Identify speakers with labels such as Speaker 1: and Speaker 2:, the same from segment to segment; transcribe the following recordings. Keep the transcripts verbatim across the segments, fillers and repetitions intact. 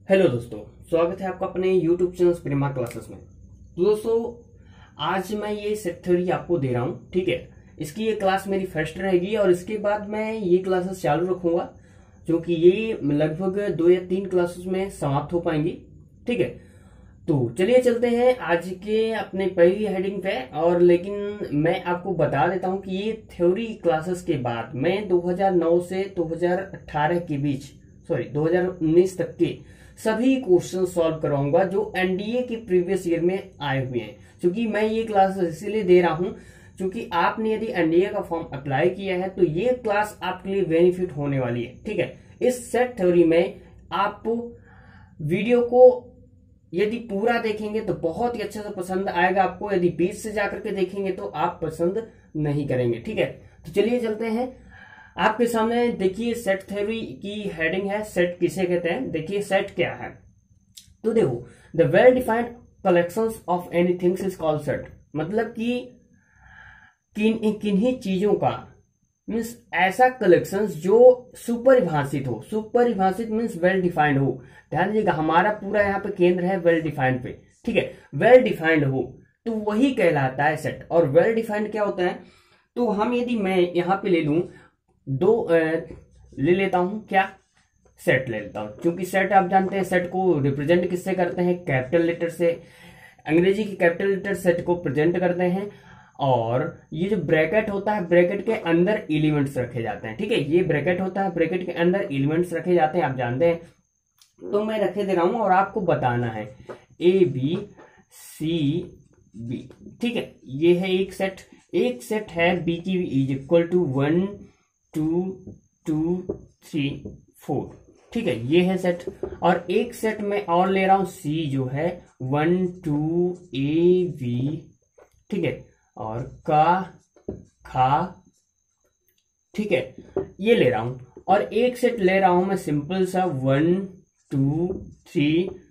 Speaker 1: Hello दोस्तों, स्वागत है आपका अपने यूट्यूब चैनल प्रेमा क्लासेस में। तो दोस्तों, आज मैं ये सेट थ्योरी आपको दे रहा हूँ। ठीक है, इसकी ये क्लास मेरी फर्स्ट रहेगी और इसके बाद मैं ये क्लासेस चालू रखूंगा, क्योंकि ये लगभग दो या तीन क्लासेस में समाप्त हो पाएंगी। ठीक है, तो चलिए चलते हैं आज के अपने पहली हेडिंग पे। और लेकिन मैं आपको बता देता हूँ कि ये थ्योरी क्लासेस के बाद मैं दो हज़ार नौ से दो हज़ार अठारह के बीच सॉरी दो हज़ार उन्नीस तक के सभी क्वेश्चन सॉल्व कराऊंगा जो एनडीए के प्रीवियस ईयर में आए हुए हैं। क्योंकि मैं ये क्लास इसीलिए दे रहा हूं क्योंकि आपने यदि एनडीए का फॉर्म अप्लाई किया है तो ये क्लास आपके लिए बेनिफिट होने वाली है। ठीक है, इस सेट थ्योरी में आप वीडियो को यदि पूरा देखेंगे तो बहुत ही अच्छा से पसंद आएगा आपको, यदि बीच से जाकर के देखेंगे तो आप पसंद नहीं करेंगे। ठीक है, तो चलिए चलते हैं। आपके सामने देखिए सेट थ्योरी की हेडिंग है, सेट किसे कहते हैं। देखिए सेट क्या है, तो देखो, the well defined collections of anythings is called set. मतलब कि किन किन्हीं चीजों का मीन्स ऐसा कलेक्शंस जो सुपरिभाषित हो। सुपरिभाषित मीन्स वेल डिफाइंड हो। ध्यान दीजिएगा, हमारा पूरा यहाँ पे केंद्र है वेल डिफाइंड पे। ठीक है, वेल डिफाइंड हो तो वही कहलाता है सेट। और वेल डिफाइंड क्या होता है, तो हम यदि मैं यहाँ पे ले लूं दो आ, ले लेता हूं, क्या सेट ले लेता हूं, क्योंकि सेट आप जानते हैं सेट को रिप्रेजेंट किससे करते हैं, कैपिटल लेटर से। अंग्रेजी की कैपिटल लेटर सेट को प्रेजेंट करते हैं। और ये जो ब्रैकेट होता है, ब्रैकेट के अंदर एलिमेंट्स रखे जाते हैं। ठीक है, ये ब्रैकेट होता है, ब्रैकेट के अंदर एलिमेंट्स रखे जाते हैं, आप जानते हैं। तो मैं रखे दे रहा हूं और आपको बताना है ए बी सी बी। ठीक है, ये है एक सेट। एक सेट है बी की is equal to one two two three four. ठीक है, ये है सेट। और एक सेट में और ले रहा हूं सी जो है वन टू ए बी। ठीक है, और का खा। ठीक है, ये ले रहा हूं। और एक सेट ले रहा हूं मैं सिंपल सा वन टू थ्री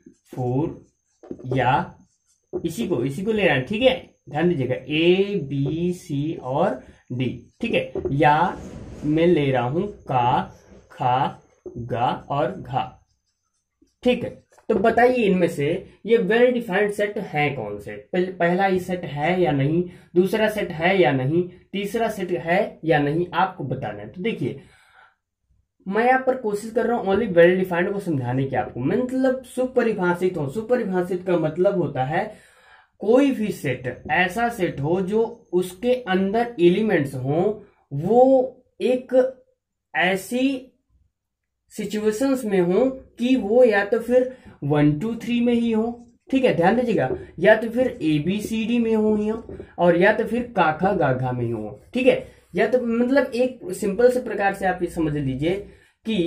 Speaker 1: फोर, या इसी को इसी को ले रहा है। ठीक है, ध्यान दीजिएगा, ए बी सी और डी। ठीक है, या मैं ले रहा हूं का खा गा और घा। ठीक है, तो बताइए इनमें से ये वेल डिफाइंड सेट है कौन से। पहला ये सेट है या नहीं, दूसरा सेट है या नहीं, तीसरा सेट है या नहीं, आपको बताना है। तो देखिए, मैं यहाँ पर कोशिश कर रहा हूं ओनली वेल डिफाइंड को समझाने की आपको। मतलब सुपरिभाषित हो। सुपरिभाषित का मतलब होता है कोई भी सेट ऐसा सेट हो जो उसके अंदर एलिमेंट्स हो, वो एक ऐसी सिचुएशंस में हो कि वो या तो फिर वन टू थ्री में ही हो। ठीक है, ध्यान दीजिएगा, या तो फिर ए बी सी डी में हो ही हो, और या तो फिर काखा गाघा में ही हो। ठीक है, या तो मतलब एक सिंपल से प्रकार से आप ये समझ लीजिए कि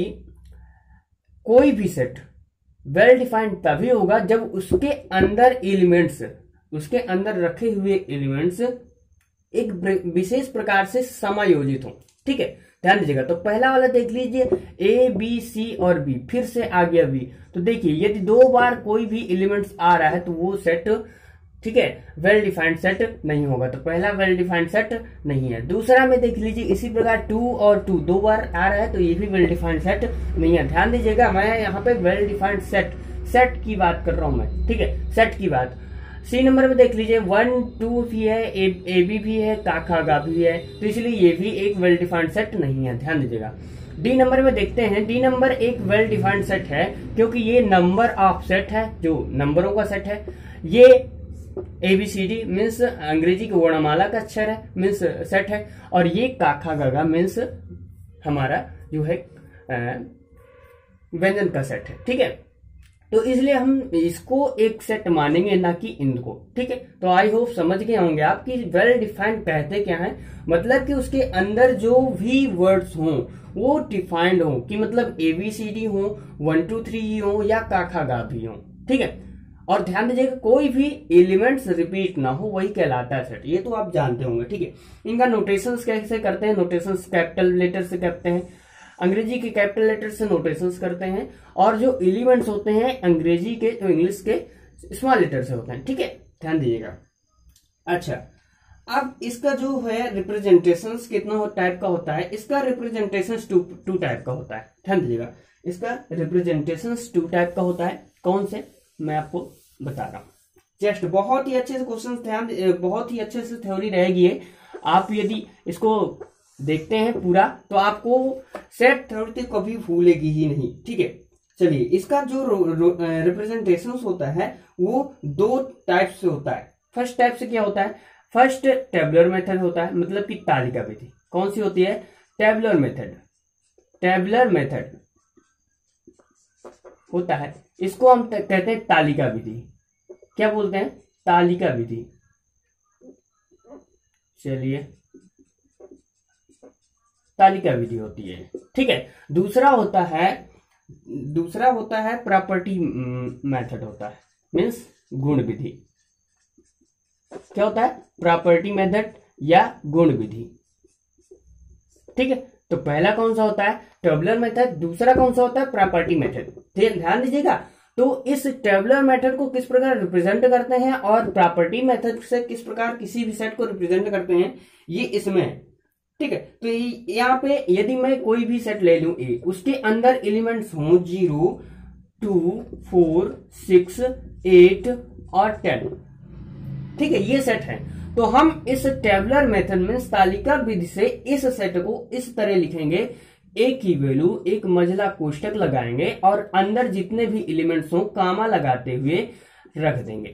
Speaker 1: कोई भी सेट वेल डिफाइंड तभी होगा जब उसके अंदर एलिमेंट्स उसके अंदर रखे हुए एलिमेंट्स एक विशेष प्रकार से समायोजित हो। ठीक है, ध्यान दीजिएगा। तो पहला वाला देख लीजिए, ए बी सी और बी, फिर से आ गया बी। तो देखिए, यदि दो बार कोई भी एलिमेंट्स आ रहा है तो वो सेट, ठीक है, वेल डिफाइंड सेट नहीं होगा। तो पहला वेल डिफाइंड सेट नहीं है। दूसरा में देख लीजिए, इसी प्रकार टू और टू दो बार आ रहा है तो ये भी वेल डिफाइंड सेट नहीं है। ध्यान दीजिएगा, मैं यहाँ पे वेल डिफाइंड सेट सेट की बात कर रहा हूं मैं। ठीक है, सेट की बात। सी नंबर में देख लीजिए, वन टू भी है, ए बी भी है, काखा गा भी है, तो इसलिए ये भी एक वेल डिफाइंड सेट नहीं है। ध्यान दीजिएगा। डी नंबर में देखते हैं, डी नंबर एक वेल डिफाइंड सेट है क्योंकि ये नंबर ऑफ सेट है, जो नंबरों का सेट है। ये A B C D means Angrezi की वर्णमाला का अक्षर है, मीन्स सेट है। और ये काखा गागा मीन्स हमारा जो है व्यंजन का सेट है। ठीक है, तो इसलिए हम इसको एक सेट मानेंगे, ना कि इनको। ठीक है, तो आई होप समझ गए होंगे आप कि वेल डिफाइंड कहते क्या है। मतलब कि उसके अंदर जो भी वर्ड्स हों वो डिफाइंड हो, कि मतलब ए बी सी डी हो, वन टू थ्री हो, या काखा गा भी हो। ठीक है, और ध्यान दीजिएगा, कोई भी एलिमेंट्स रिपीट ना हो, वही कहलाता है सेट। ये तो आप जानते होंगे। ठीक है, इनका नोटेशंस कैसे करते हैं, नोटेशंस कैपिटल लेटर से करते हैं, अंग्रेजी के कैपिटल लेटर से नोटेशंस करते हैं, और जो एलिमेंट्स होते हैं अंग्रेजी के तो इंग्लिश के स्मॉल लेटर से होते हैं। ठीक है, ध्यान दीजिएगा। अच्छा, अब इसका जो है रिप्रेजेंटेशंस कितना टाइप का होता है, इसका रिप्रेजेंटेशंस टू टू टाइप का होता है। ध्यान दीजिएगा, इसका रिप्रेजेंटेशन टू टाइप का होता है। कौन से, मैं आपको बता रहा हूं। जस्ट बहुत ही अच्छे से क्वेश्चन, ध्यान, बहुत ही अच्छे से थ्योरी रहेगी ये। आप यदि इसको देखते हैं पूरा तो आपको सेट थ्योरी कभी भूलेगी ही नहीं, ठीक है। चलिए, इसका जो रिप्रेजेंटेशन होता है वो दो टाइप से होता है। फर्स्ट टाइप से क्या होता है, फर्स्ट टेबुलर मेथड होता है, मतलब कि तालिका विधि। कौन सी होती है, टेबुलर मेथड। टेबुलर मेथड होता है, इसको हम कहते हैं तालिका विधि। क्या बोलते हैं, तालिका विधि। चलिए, तालिका विधि होती है, ठीक है। दूसरा होता है दूसरा होता है प्रॉपर्टी मेथड होता है, मीन्स गुण विधि। क्या होता है, प्रॉपर्टी मेथड या गुण विधि, ठीक है। तो पहला कौन सा होता है, टेबुलर मेथड। दूसरा कौन सा होता है, प्रॉपर्टी मेथड। ध्यान दीजिएगा। तो इस टेबुलर मेथड को किस प्रकार रिप्रेजेंट करते हैं और प्रॉपर्टी मेथड से किस प्रकार किसी भी सेट को रिप्रेजेंट करते हैं, ये इसमें है, ठीक है। तो यहाँ पे यदि मैं कोई भी सेट ले लूं ए, उसके अंदर एलिमेंट्स हों zero, two, four, six, eight और टेन, ठीक है, ये सेट है। तो हम इस टेबुलर मेथड में तालिका विधि से इस सेट को इस तरह लिखेंगे, ए की वैल्यू एक मझला कोष्टक लगाएंगे और अंदर जितने भी एलिमेंट्स हों कामा लगाते हुए रख देंगे,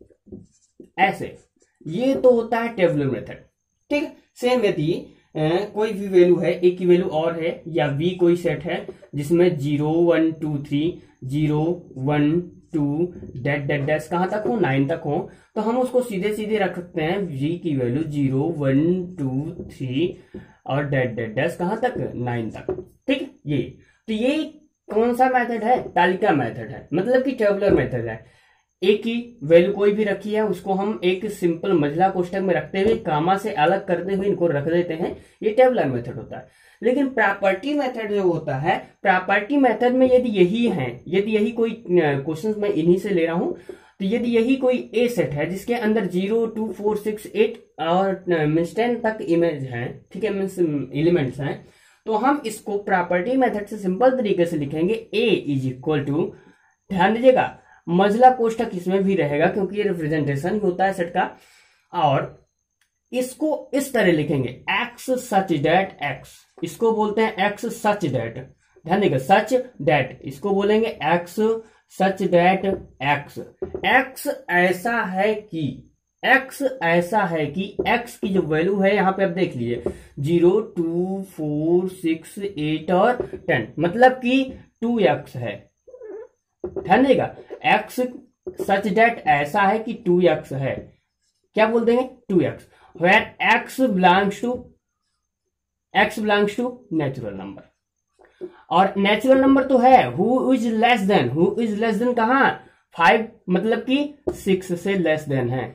Speaker 1: ऐसे। ये तो होता है टेबुलर मेथड, ठीक है। सेम यदि कोई भी वैल्यू है, ए की वैल्यू और है, या वी कोई सेट है जिसमें zero, one, two, three, zero, one, two, dot dot dash कहां तक हो, नाइन तक हो, तो हम उसको सीधे सीधे रख सकते हैं, वी की value zero, one, two, three और डेट डेट डैश कहां तक, नाइन तक, ठीक है। ये तो ये कौन सा मेथड है, तालिका मेथड है, मतलब कि टेबुलर मेथड है। ए की वैल्यू कोई भी रखी है, उसको हम एक सिंपल मझला कोष्टक में रखते हुए कामा से अलग करते हुए इनको रख देते हैं, ये टेबुलर मेथड होता है। लेकिन प्रॉपर्टी मेथड जो होता है, प्रॉपर्टी मेथड में यदि यही है, यदि यही कोई क्वेश्चन मैं इन्हीं से ले रहा हूं, तो यदि यही कोई ए सेट है जिसके अंदर zero, two, four, six, eight और मीन्स टेन तक इमेज है, ठीक है, मीन्स एलिमेंट्स हैं, तो हम इसको प्रॉपर्टी मेथड से सिंपल तरीके से लिखेंगे, ए इज इक्वल टू, ध्यान दीजिएगा, मझला कोष्टक इसमें भी रहेगा क्योंकि ये रिप्रेजेंटेशन होता है सेट का, और इसको इस तरह लिखेंगे, एक्स सच डेट एक्स, इसको बोलते हैं एक्स सच डेट, ध्यान देगा, सच डेट, इसको बोलेंगे X such that X. X ऐसा है कि एक्स ऐसा है कि एक्स की जो वैल्यू है यहां पे आप देख लीजिए, zero, two, four, six, eight और टेन, मतलब कि टू एक्स है, ध्यान देगा, एक्स सच डेट ऐसा है कि टू एक्स है, क्या बोल देंगे, two X, where X belongs to X belongs to natural number. और नेचुरल नंबर तो है who is less than, who is less than कहां, फाइव, मतलब कि सिक्स से लेस देन है।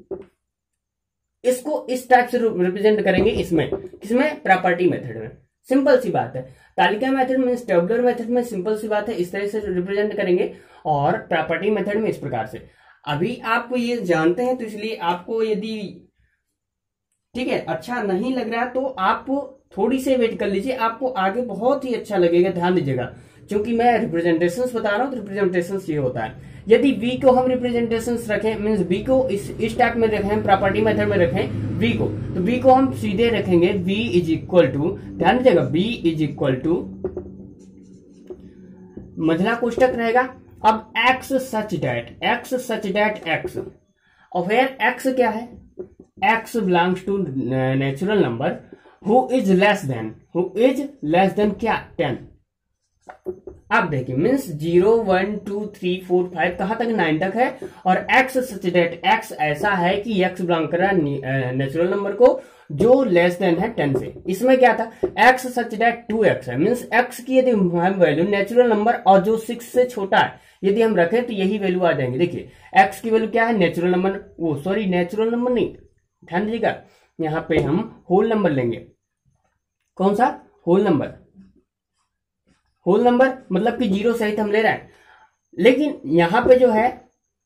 Speaker 1: इसको इस टाइप से रिप्रेजेंट करेंगे, इसमें किसमें, प्रॉपर्टी मेथड में। सिंपल सी बात है, तालिका मेथड में, टेबुलर मेथड में सिंपल सी बात है, इस तरह से रिप्रेजेंट करेंगे, और प्रॉपर्टी मेथड में इस प्रकार से। अभी आपको ये जानते हैं तो इसलिए आपको यदि ठीक है अच्छा नहीं लग रहा तो आप थोड़ी सी वेट कर लीजिए, आपको आगे बहुत ही अच्छा लगेगा। ध्यान दीजिएगा, क्योंकि मैं रिप्रेजेंटेशंस बता रहा हूं तो रिप्रेजेंटेशंस ये होता है, यदि v को हम रिप्रेजेंटेशंस रखें, मींस v को इस इस टाइप में रखें, प्रॉपर्टी मेथड में रखें v को, तो v को हम सीधे रखेंगे, v इज इक्वल टू, ध्यान दीजिएगा, v इज इक्वल टू मझला कोष्टक रहेगा। अब x such that, x such that x, और फिर x क्या है, x belongs to natural number who is less than, who is less than क्या, टेन। अब देखिए, means zero, one, two, three, four, five कहां तक, नाइन तक है, और x सच डेट x ऐसा है कि x बिलोंग कर रहा है नेचुरल नंबर को जो लेस देन है टेन से। इसमें क्या था, x such that two X है, मीन्स x की यदि हम वैल्यू नेचुरल नंबर और जो सिक्स से छोटा है यदि हम रखें तो यही वैल्यू आ जाएंगे। देखिए x की वैल्यू क्या है, नेचुरल नंबर, वो सॉरी नेचुरल नंबर नहीं, ध्यान दीजिएगा, यहाँ पे हम होल नंबर लेंगे। कौन सा, होल नंबर, होल नंबर मतलब कि जीरो सहित हम ले रहे हैं, लेकिन यहां पे जो है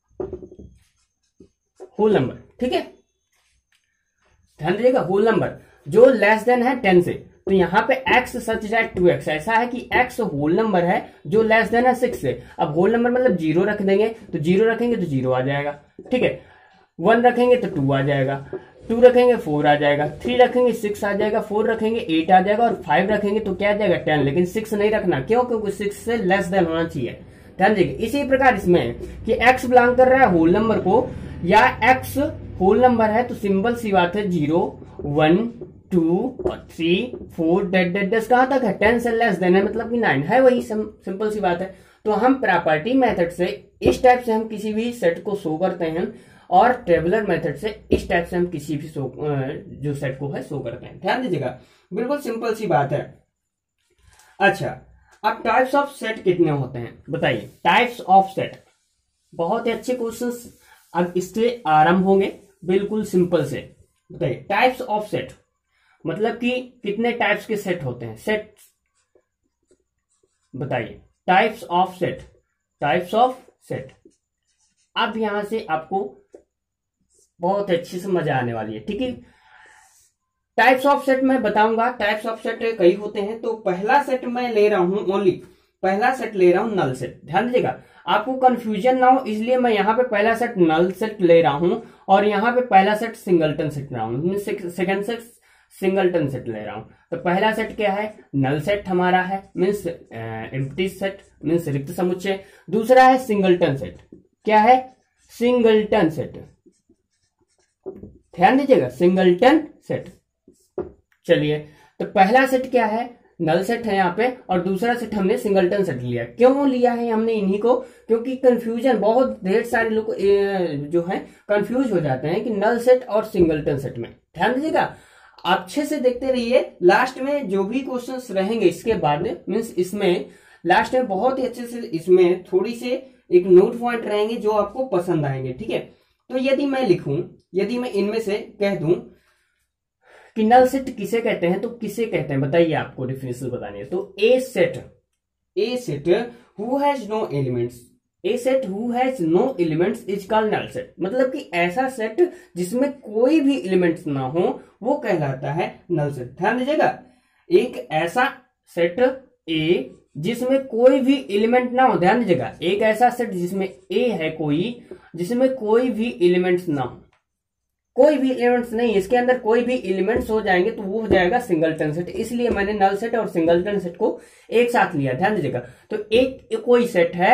Speaker 1: होल नंबर, ठीक है, ध्यान दीजिएगा, होल नंबर जो लेस देन है टेन से, तो यहाँ पे x such that two X, ऐसा है कि x होल नंबर है जो लेस देन है सिक्स से। अब होल नंबर मतलब जीरो रख देंगे, तो जीरो रखेंगे तो जीरो आ जाएगा, ठीक है। वन रखेंगे तो टू आ जाएगा, टू रखेंगे फोर आ जाएगा, थ्री रखेंगे सिक्स आ जाएगा, फोर रखेंगे एट आ जाएगा, और फाइव रखेंगे तो क्या आ जाएगा टेन। लेकिन सिक्स नहीं रखना, क्यों? क्योंकि सिक्स से लेस देन होना चाहिए। ध्यान दीजिए। इसी प्रकार इसमें कि x बिलोंग कर रहा है होल नंबर को, या x होल नंबर है, तो सिंपल सी बात है जीरो वन टू और three four dot dot dot कहां तक है? टेन से लेस देन है, मतलब कि नाइन है, वही सिंपल सी बात है। तो हम प्रॉपर्टी मेथड से इस टाइप से हम किसी भी सेट को शो करते हैं, और टेबुलर मेथड से इस टाइप से हम किसी भी शो जो सेट को है शो करते हैं। ध्यान दीजिएगा, बिल्कुल सिंपल सी बात है। अच्छा, अब टाइप्स ऑफ सेट कितने होते हैं बताइए? टाइप्स ऑफ सेट, बहुत ही अच्छे क्वेश्चंस अब इससे आरंभ होंगे, बिल्कुल सिंपल से। बताइए टाइप्स ऑफ सेट मतलब कि कितने टाइप्स के सेट होते हैं? सेट बताइए, types of set, types of set. अब यहां से आपको बहुत अच्छे से मजा आने वाली है, ठीक है। टाइप्स ऑफ सेट मैं बताऊंगा, टाइप्स ऑफ सेट कई होते हैं। तो पहला सेट मैं ले रहा हूं ओनली, पहला सेट ले रहा हूं नल सेट। ध्यान दीजिएगा, आपको कंफ्यूजन ना हो इसलिए मैं यहां पे पहला सेट नल सेट ले रहा हूं, और यहां पे पहला सेट सिंगलटन सेट ले रहा हूं, सेकंड सेट सिंगलटन सेट ले रहा हूं। तो पहला सेट क्या है? नल सेट हमारा है, मीन्स एम्प्टी सेट, मीन्स रिक्त समुच्चय। दूसरा है सिंगलटन सेट, क्या है? Singleton set. ध्यान दीजिएगा, सिंगलटन सेट। चलिए, तो पहला सेट क्या है? नल सेट है यहाँ पे, और दूसरा सेट हमने सिंगलटन सेट लिया। क्यों लिया है हमने इन्हीं को? क्योंकि कंफ्यूजन बहुत ढेर सारे लोग जो है कंफ्यूज हो जाते हैं कि नल सेट और सिंगलटन सेट में। ध्यान दीजिएगा, अच्छे से देखते रहिए, लास्ट में जो भी क्वेश्चंस रहेंगे इसके बाद मीन्स इसमें लास्ट में बहुत ही अच्छे से इसमें थोड़ी से एक नोट पॉइंट रहेंगे जो आपको पसंद आएंगे, ठीक है। तो यदि मैं लिखूं, यदि मैं इनमें से कह दूं कि नल सेट किसे कहते हैं, तो किसे कहते हैं बताइए? आपको डिफिनेशन बतानी है। तो a set, a set who has no elements, a set who has no elements is called null set. मतलब कि ऐसा सेट जिसमें कोई भी एलिमेंट्स ना हो वो कहलाता है नल सेट। ध्यान दीजिएगा, एक ऐसा सेट ए जिसमें कोई भी एलिमेंट ना हो, ध्यान दीजिएगा, एक ऐसा सेट जिसमें ए है कोई, जिसमें कोई भी एलिमेंट्स ना हो, कोई भी एलिमेंट्स नहीं, इसके अंदर कोई भी एलिमेंट्स हो जाएंगे तो वो हो जाएगा सिंगलटन सेट। इसलिए मैंने नल सेट और सिंगलटन सेट को एक साथ लिया। ध्यान दीजिएगा, तो एक, एक कोई सेट है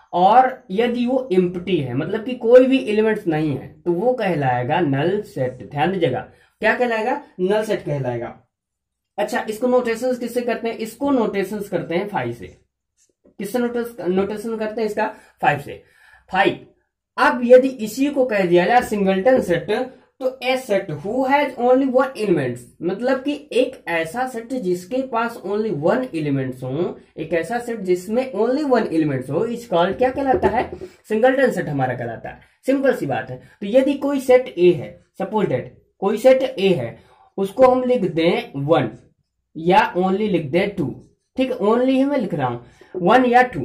Speaker 1: और यदि वो एम्प्टी है, मतलब कि कोई भी एलिमेंट्स नहीं है, तो वो कहलाएगा नल सेट। ध्यान दीजिएगा, क्या कहलाएगा? नल सेट कहलाएगा। अच्छा, इसको नोटेशन किससे करते हैं? इसको नोटेशन करते हैं फाइव से। किससे नोटेशन करते हैं इसका? फाइव से। फाइव। अब यदि इसी को कह दिया जाए सिंगलटन सेट, तो a set who has only one elements, मतलब कि एक ऐसा सेट जिसके पास ओनली वन एलिमेंट्स हो, एक ऐसा सेट जिसमें ओनली वन एलिमेंट्स हो, इस कॉल्ड क्या कहलाता है? सिंगलटन सेट हमारा कहलाता है। सिंपल सी बात है। तो यदि कोई सेट ए है, सपोज दैट कोई सेट ए है, उसको हम लिख दें वन या ओनली लिख दें टू, ठीक है, ओनली ही मैं लिख रहा हूं वन या टू,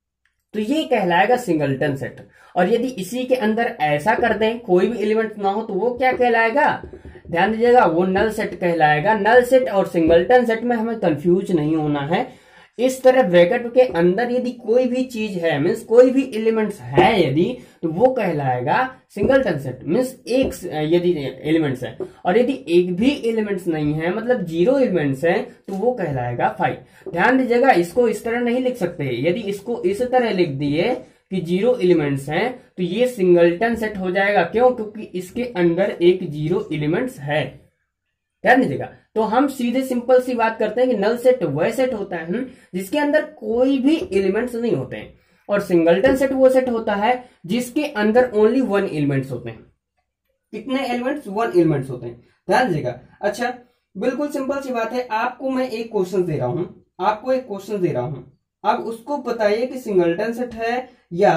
Speaker 1: तो ये कहलाएगा सिंगलटन सेट। और यदि इसी के अंदर ऐसा कर दें कोई भी एलिमेंट ना हो, तो वो क्या कहलाएगा? ध्यान दीजिएगा, वो नल सेट कहलाएगा। नल सेट और सिंगलटन सेट में हमें कंफ्यूज नहीं होना है। इस तरह ब्रैकेट के अंदर यदि कोई भी चीज है, मीन्स कोई भी एलिमेंट्स है यदि, तो वो कहलाएगा सिंगलटन सेट। मीन्स एक यदि एलिमेंट्स है, और यदि एक भी एलिमेंट्स नहीं है, मतलब जीरो एलिमेंट्स है, तो वो कहलाएगा फाइव। ध्यान दीजिएगा, इसको इस तरह नहीं लिख सकते। यदि इसको इस तरह लिख दिए कि जीरो एलिमेंट्स हैं, तो ये सिंगलटन सेट हो जाएगा। क्यों? क्योंकि इसके अंदर एक जीरो एलिमेंट्स है। ध्यान दीजिएगा, तो हम सीधे सिंपल सी बात करते हैं कि नल सेट वह सेट होता है जिसके अंदर कोई भी एलिमेंट्स नहीं होते हैं, और सिंगलटन सेट वो सेट होता है जिसके अंदर ओनली वन एलिमेंट्स होते हैं। कितने एलिमेंट्स? वन एलिमेंट्स होते हैं। ध्यान दीजिएगा। अच्छा, बिल्कुल सिंपल सी बात है। आपको मैं एक क्वेश्चन दे रहा हूं, आपको एक क्वेश्चन दे रहा हूं, अब उसको बताइए कि सिंगलटन सेट है या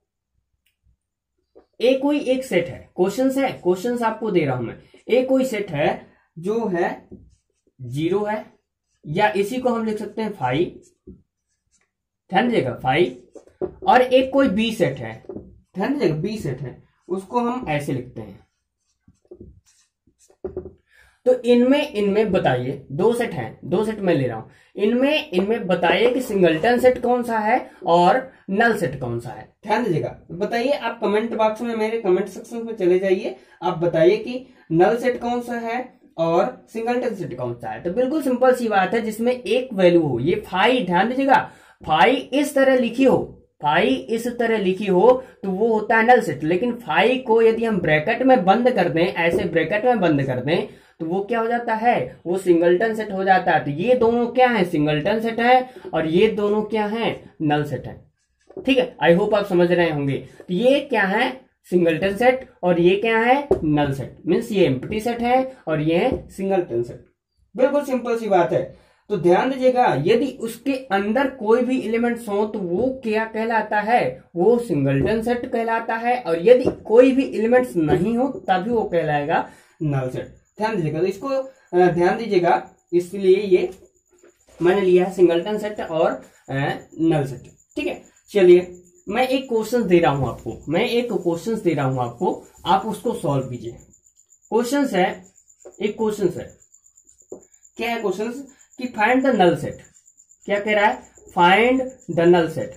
Speaker 1: ए कोई एक सेट है। क्वेश्चंस है, क्वेश्चंस आपको दे रहा हूं मैं। ए कोई सेट है जो है जीरो है, या इसी को हम लिख सकते हैं फाइव। ध्यान दीजिएगा, फाइव। और एक कोई बी सेट है, ध्यान दीजिएगा, बी सेट है, उसको हम ऐसे लिखते हैं। तो इनमें इनमें बताइए, दो सेट हैं, दो सेट मैं ले रहा हूं, इनमें इनमें बताइए कि सिंगलटन सेट कौन सा है और नल सेट कौन सा है। ध्यान दीजिएगा, तो बताइए आप कमेंट बॉक्स में, मेरे कमेंट सेक्शन में चले जाइए, आप बताइए कि नल सेट कौन सा है और सिंगलटन सेट कौन सा है। तो बिल्कुल सिंपल सी बात है, जिसमें एक वैल्यू हो, ये फाई, ध्यान दीजिएगा, फाई इस तरह लिखी हो, फाई इस तरह लिखी हो तो वो होता है नल सेट। लेकिन फाई को यदि हम ब्रैकेट में बंद कर दें, ऐसे ब्रैकेट में बंद कर दें, तो वो क्या हो जाता है, वो सिंगलटन सेट हो जाता है। तो ये दोनों क्या है, सिंगलटन सेट है, और ये दोनों क्या है, नल सेट है। ठीक है, आई होप आप समझ रहे होंगे। तो ये क्या है, सिंगलटन सेट, और ये क्या है, नल सेट। मीन्स ये एम्प्टी सेट है और ये है सिंगलटन सेट। बिल्कुल सिंपल सी बात है। तो ध्यान दीजिएगा, यदि उसके अंदर कोई भी एलिमेंट्स हो तो वो क्या कहलाता है, वो सिंगलटन सेट कहलाता है, और यदि कोई भी एलिमेंट्स नहीं हो तभी वो कहलाएगा नल सेट। ध्यान दीजिएगा, तो इसको ध्यान दीजिएगा, इसलिए ये मैंने लिया है सिंगलटन सेट और नल सेट। ठीक है, चलिए मैं एक क्वेश्चन दे रहा हूं आपको, मैं एक क्वेश्चन दे रहा हूं आपको, आप उसको सॉल्व कीजिए। क्वेश्चन है, एक क्वेश्चन है, क्या है क्वेश्चन, कि फाइंड द नल सेट। क्या कह रहा है, फाइंड द नल सेट।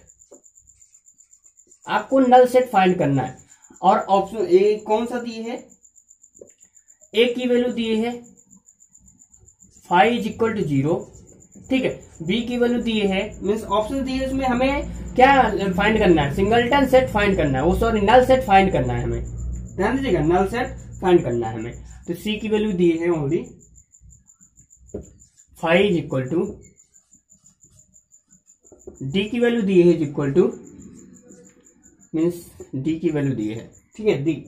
Speaker 1: आपको नल सेट फाइंड करना है, और ऑप्शन ए कौन सा दिए है, ए की वैल्यू दिए है five is equal to zero. ठीक है, बी की वैल्यू दिए है, मीन्स ऑप्शन दिए, इसमें हमें क्या फाइंड करना है, सिंगलटन सेट फाइंड करना है, वो सॉरी नल सेट फाइंड करना है हमें। ध्यान दीजिएगा, नल सेट फाइंड करना है हमें। तो सी की वैल्यू दिए है only five is equal to, D की वैल्यू दी है is equal to, means D की वैल्यू दी है। ठीक है, डी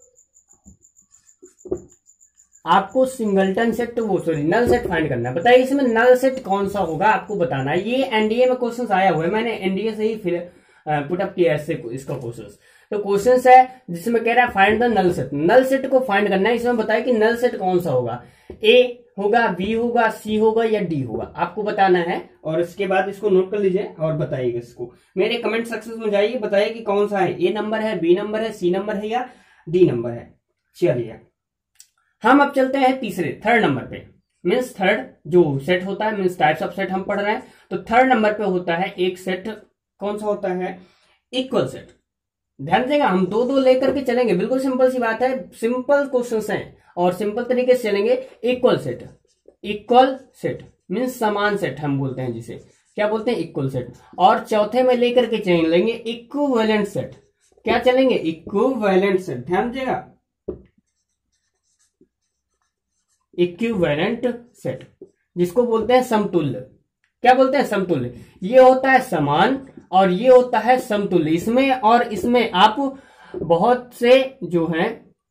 Speaker 1: आपको सिंगलटन सेट, वो सॉरी नल सेट फाइंड करना है। बताइए इसमें नल सेट कौन सा होगा, आपको बताना है। ये एनडीए में क्वेश्चन आया हुआ है, मैंने एनडीए से ही फिर पुटअप किया इससे इसका क्वेश्चन। तो क्वेश्चन है जिसमें कह रहा है find the null set, null set को फाइंड करना है। इसमें बताइए कि नल सेट कौन सा होगा, ए होगा, बी होगा, सी होगा या डी होगा, आपको बताना है। और इसके बाद इसको नोट कर लीजिए और बताइएगा इसको, मेरे कमेंट सेक्शन में जाइए, बताइए कि कौन सा है, ए नंबर है, बी नंबर है, सी नंबर है या डी नंबर है। चलिए हम अब चलते हैं तीसरे, थर्ड नंबर पे। मीन्स थर्ड जो सेट होता है, मीन्स टाइप्स ऑफ सेट हम पढ़ रहे हैं। तो थर्ड नंबर पे होता है एक सेट, कौन सा होता है, इक्वल सेट। ध्यान देगा, हम दो दो लेकर के चलेंगे, बिल्कुल सिंपल सी बात है, सिंपल क्वेश्चंस हैं और सिंपल तरीके से चलेंगे। Equal set, equal set means समान सेट हम बोलते हैं, जिसे क्या बोलते हैं, इक्वल सेट। और चौथे में लेकर के चलेंगे इक्विवेलेंट सेट। क्या चलेंगे, इक्विवेलेंट सेट। ध्यान देगा, इक्विवेलेंट सेट जिसको बोलते हैं समतुल्य। क्या बोलते हैं, समतुल्य। ये होता है समान और ये होता है समतुल्य। इसमें और इसमें आप बहुत से जो हैं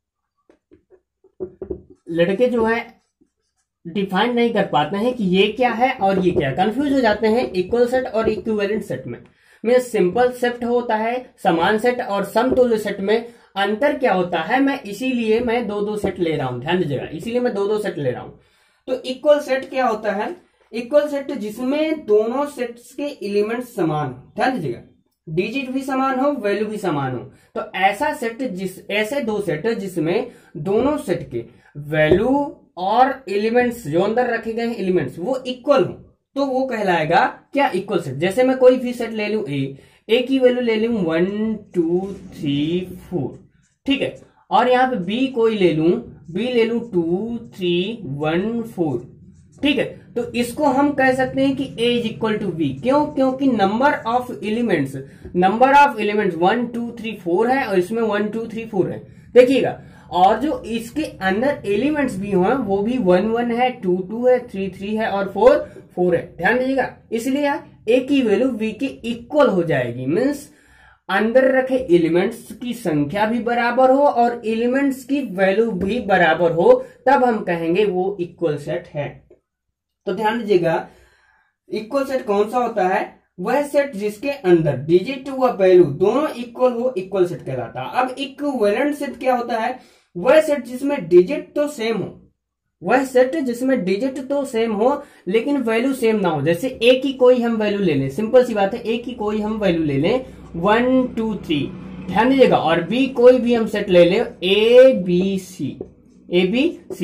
Speaker 1: लड़के जो है डिफाइन नहीं कर पाते हैं कि ये क्या है और ये क्या है, कंफ्यूज हो जाते हैं इक्वल सेट और इक्विवेलेंट सेट में। में सिंपल सेट होता है समान सेट, और समतुल्य सेट में अंतर क्या होता है, मैं इसीलिए मैं दो दो सेट ले रहा हूं। ध्यान दीजिएगा, इसीलिए मैं दो दो सेट ले रहा हूं। तो इक्वल सेट क्या होता है, इक्वल सेट जिसमें दोनों सेट्स के एलिमेंट समान हो। ध्यान दीजिएगा, डिजिट भी समान हो, वैल्यू भी समान हो। तो ऐसा सेट जिस ऐसे दो सेट जिसमें दोनों सेट के वैल्यू और एलिमेंट्स जो अंदर रखे गए हैं एलिमेंट्स वो इक्वल हो, तो वो कहलाएगा क्या, इक्वल सेट। जैसे मैं कोई भी सेट ले लूं, ए ए की वैल्यू ले लूं वन टू थ्री फोर, ठीक है, और यहाँ पे बी कोई ले लूं, बी ले लूं टू थ्री वन फोर, ठीक है। तो इसको हम कह सकते हैं कि A is equal to B. क्यों, क्योंकि number of elements number of elements one two three four है और इसमें वन टू थ्री फोर है। देखिएगा, और जो इसके अंदर एलिमेंट्स भी हो वो भी वन वन है, टू टू है, थ्री थ्री है और फोर फोर है। ध्यान दीजिएगा, इसलिए ए की वैल्यू बी के इक्वल हो जाएगी। मीन्स अंदर रखे एलिमेंट्स की संख्या भी बराबर हो और एलिमेंट्स की वैल्यू भी बराबर हो, तब हम कहेंगे वो इक्वल सेट है। तो ध्यान दीजिएगा, इक्वल सेट कौन सा होता है, वह सेट जिसके अंदर डिजिट व वैल्यू दोनों इक्वल हो, इक्वल सेट कहलाता है। अब इक्विवेलेंट सेट क्या होता है, वह सेट जिसमें डिजिट तो सेम हो, वह सेट जिसमें डिजिट तो सेम हो लेकिन वैल्यू सेम ना हो। जैसे ए की कोई हम वैल्यू ले लें, सिंपल सी बात है, ए की कोई हम वैल्यू ले लें वन टू थ्री, ध्यान दीजिएगा, और बी कोई भी हम सेट ले लें ए बी सी, ए बी सी,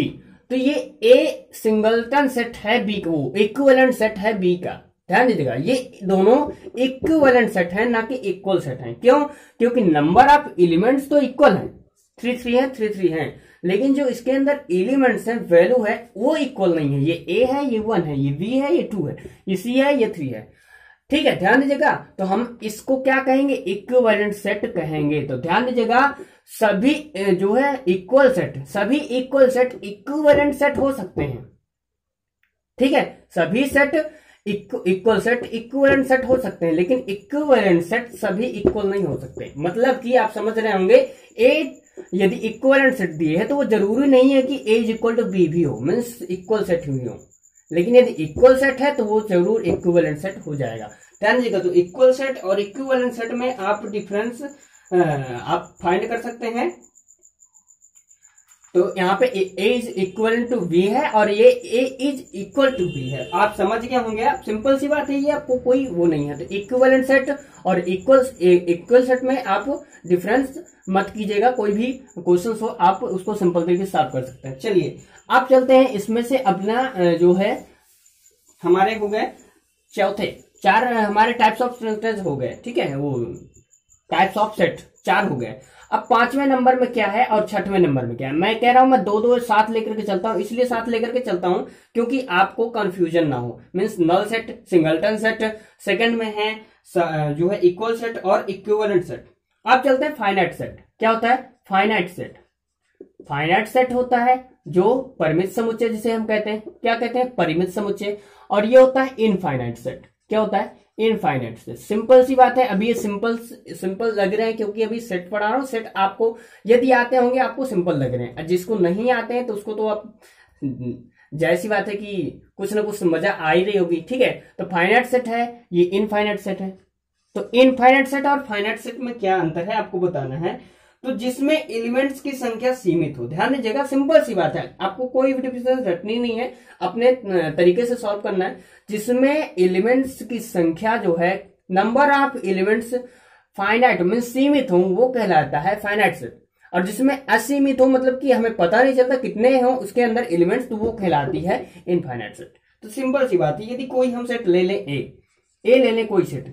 Speaker 1: तो ये ए सिंगलटन सेट है बी का, वो इक्विवेलेंट सेट है बी का। ध्यान दीजिएगा, ये दोनों इक्विवेलेंट सेट है, ना कि इक्वल सेट है। क्यों? क्योंकि नंबर ऑफ एलिमेंट्स तो इक्वल है, थ्री थ्री है, थ्री थ्री है, लेकिन जो इसके अंदर एलिमेंट्स है, वैल्यू है, वो इक्वल नहीं है। ये ए है, ये वन है, ये बी है, ये टू है, ये सी है, ये थ्री है। ठीक है, ध्यान दीजिएगा। तो हम इसको क्या कहेंगे? इक्विवेलेंट सेट कहेंगे। तो ध्यान दीजिएगा, सभी जो है इक्वल सेट, सभी इक्वल सेट इक्विवेलेंट सेट हो सकते हैं। ठीक है, सभी set equal set equivalent set हो सकते हैं, लेकिन इक्विवेलेंट सेट सभी इक्वल नहीं हो सकते। मतलब कि आप समझ रहे होंगे, ए यदि इक्विवेलेंट सेट दिए है तो वो जरूरी नहीं है कि A is equal to B भी हो, मीन्स इक्वल सेट ही हो, लेकिन यदि इक्वल सेट है तो वो जरूर इक्विवेलेंट सेट हो जाएगा। ध्यान दीजिएगा, तो इक्वल सेट और इक्विवेलेंट सेट में आप डिफरेंस आप फाइंड कर सकते हैं। तो यहाँ पे a is equal to b है और ये a is equal to b है। आप समझ गए होंगे, आप सिंपल सी बात है, ये आपको कोई वो नहीं है। तो इक्विवेलेंट सेट और इक्वल इक्वल सेट में आप डिफरेंस मत कीजिएगा। कोई भी क्वेश्चन हो आप उसको सिंपल तरीके से सॉल्व कर सकते हैं। चलिए आप चलते हैं इसमें से अपना जो है, हमारे हो गए चौथे चार हमारे टाइप्स ऑफ सेट हो गए। ठीक है, वो टाइप्स ऑफ सेट चार हो गए। अब पांचवें नंबर में क्या है और छठवें नंबर में क्या है? मैं कह रहा हूं मैं दो दो साथ लेकर के चलता हूं, इसलिए साथ लेकर के चलता हूं क्योंकि आपको कंफ्यूजन ना हो। Means null set, singleton set, second में है जो है इक्वल सेट और इक्विवेलेंट सेट। अब चलते हैं फाइनाइट सेट। क्या होता है फाइनाइट सेट? फाइनाइट सेट होता है जो परिमित समुच्चय, जिसे हम कहते हैं, क्या कहते हैं? परिमित समुच्चय। और ये होता है इनफाइनाइट सेट। क्या होता है? Infinite set. सिंपल सी बात है। अभी ये सिंपल सिंपल लग रहे हैं क्योंकि अभी सेट पढ़ा रहा हूं। सेट आपको यदि आते होंगे आपको सिंपल लग रहे हैं, जिसको नहीं आते हैं तो उसको तो आप जैसी बात है कि कुछ ना कुछ मजा आ ही रही होगी। ठीक है, तो फाइनाइट सेट है, ये इनफाइनाइट सेट है। तो इनफाइनाइट सेट और फाइनाइट सेट में क्या अंतर है आपको बताना है। तो जिसमें एलिमेंट्स की संख्या सीमित हो, ध्यान दीजिएगा, सिंपल सी बात है, आपको कोई भी डिफरेंस रटनी नहीं है, अपने तरीके से सॉल्व करना है। जिसमें एलिमेंट्स की संख्या जो है, number of elements finite mean सीमित हो, वो कहलाता है फाइनाइट सेट। और जिसमें असीमित हो, मतलब कि हमें पता नहीं चलता कितने हो उसके अंदर एलिमेंट्स, तो वो कहलाती है इनफाइनाइट सेट। तो सिंपल सी बात है, यदि कोई हम सेट ले लें ए ए ले लें कोई सेट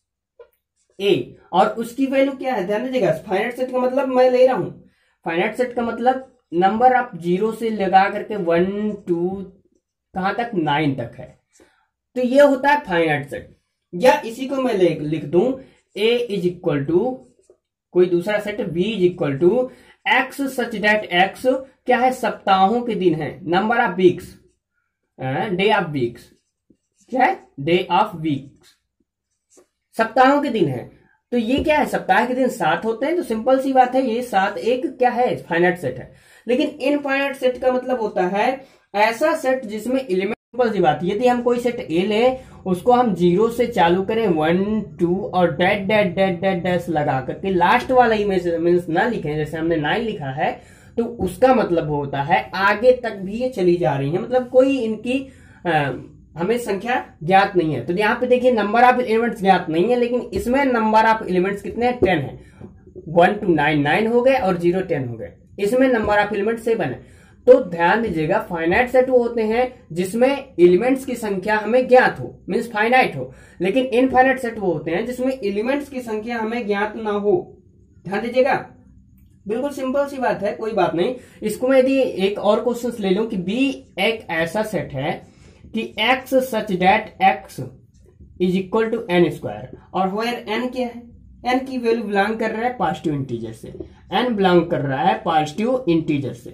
Speaker 1: ए और उसकी वैल्यू क्या है, ध्यान दीजिएगा। फाइनाइट सेट का मतलब मैं ले रहा हूं, फाइनाइट सेट का मतलब नंबर ऑफ जीरो से लगा करके वन टू कहां तक, नाइन तक है। तो ये होता है फाइनाइट सेट। या इसी को मैं लिख दूं, ए इज इक्वल टू कोई दूसरा set, B is equal to X such that X क्या है, सप्ताहों के दिन है, number of weeks, day of weeks, क्या है, डे ऑफ वीक्स, सप्ताहों के दिन है। तो ये क्या है, सप्ताह के दिन सात होते हैं। तो सिंपल सी बात है, ये सात एक क्या है, फाइनाइट सेट है। लेकिन इनफाइनाइट सेट का मतलब होता है ऐसा सेट जिसमें एलिमेंट, सिंपल सी बात, यदि हम कोई सेट ए ले, उसको हम जीरो से चालू करें, वन टू और dot dot dot dot dash लगा करके लास्ट वाला ही मीन्स ना लिखें, जैसे हमने नाइन लिखा है, तो उसका मतलब होता है आगे तक भी ये चली जा रही है, मतलब कोई इनकी आ, हमें संख्या ज्ञात नहीं है। तो यहाँ पे देखिए नंबर ऑफ एलिमेंट्स ज्ञात नहीं है, लेकिन इसमें नंबर ऑफ एलिमेंट्स कितने हैं, टेन है। वन टू नाइन नाइन हो गए और जीरो टेन हो गए, इसमें नंबर ऑफ एलिमेंट सेवन है। तो ध्यान दीजिएगा, फाइनाइट सेट वो होते हैं जिसमें एलिमेंट्स की संख्या हमें ज्ञात हो, मीन्स फाइनाइट हो। लेकिन इनफाइनाइट सेट वो होते हैं जिसमें एलिमेंट्स की संख्या हमें ज्ञात ना हो। ध्यान दीजिएगा, बिल्कुल सिंपल सी बात है, कोई बात नहीं। इसको मैं यदि एक और क्वेश्चन ले लूं कि बी एक ऐसा सेट है कि x such that x is equal to N square, और वेयर n क्या है, n की वैल्यू बिलोंग कर रहा है पॉजिटिव इंटीजर से, n बिलोंग कर रहा है पॉजिटिव इंटीजर से।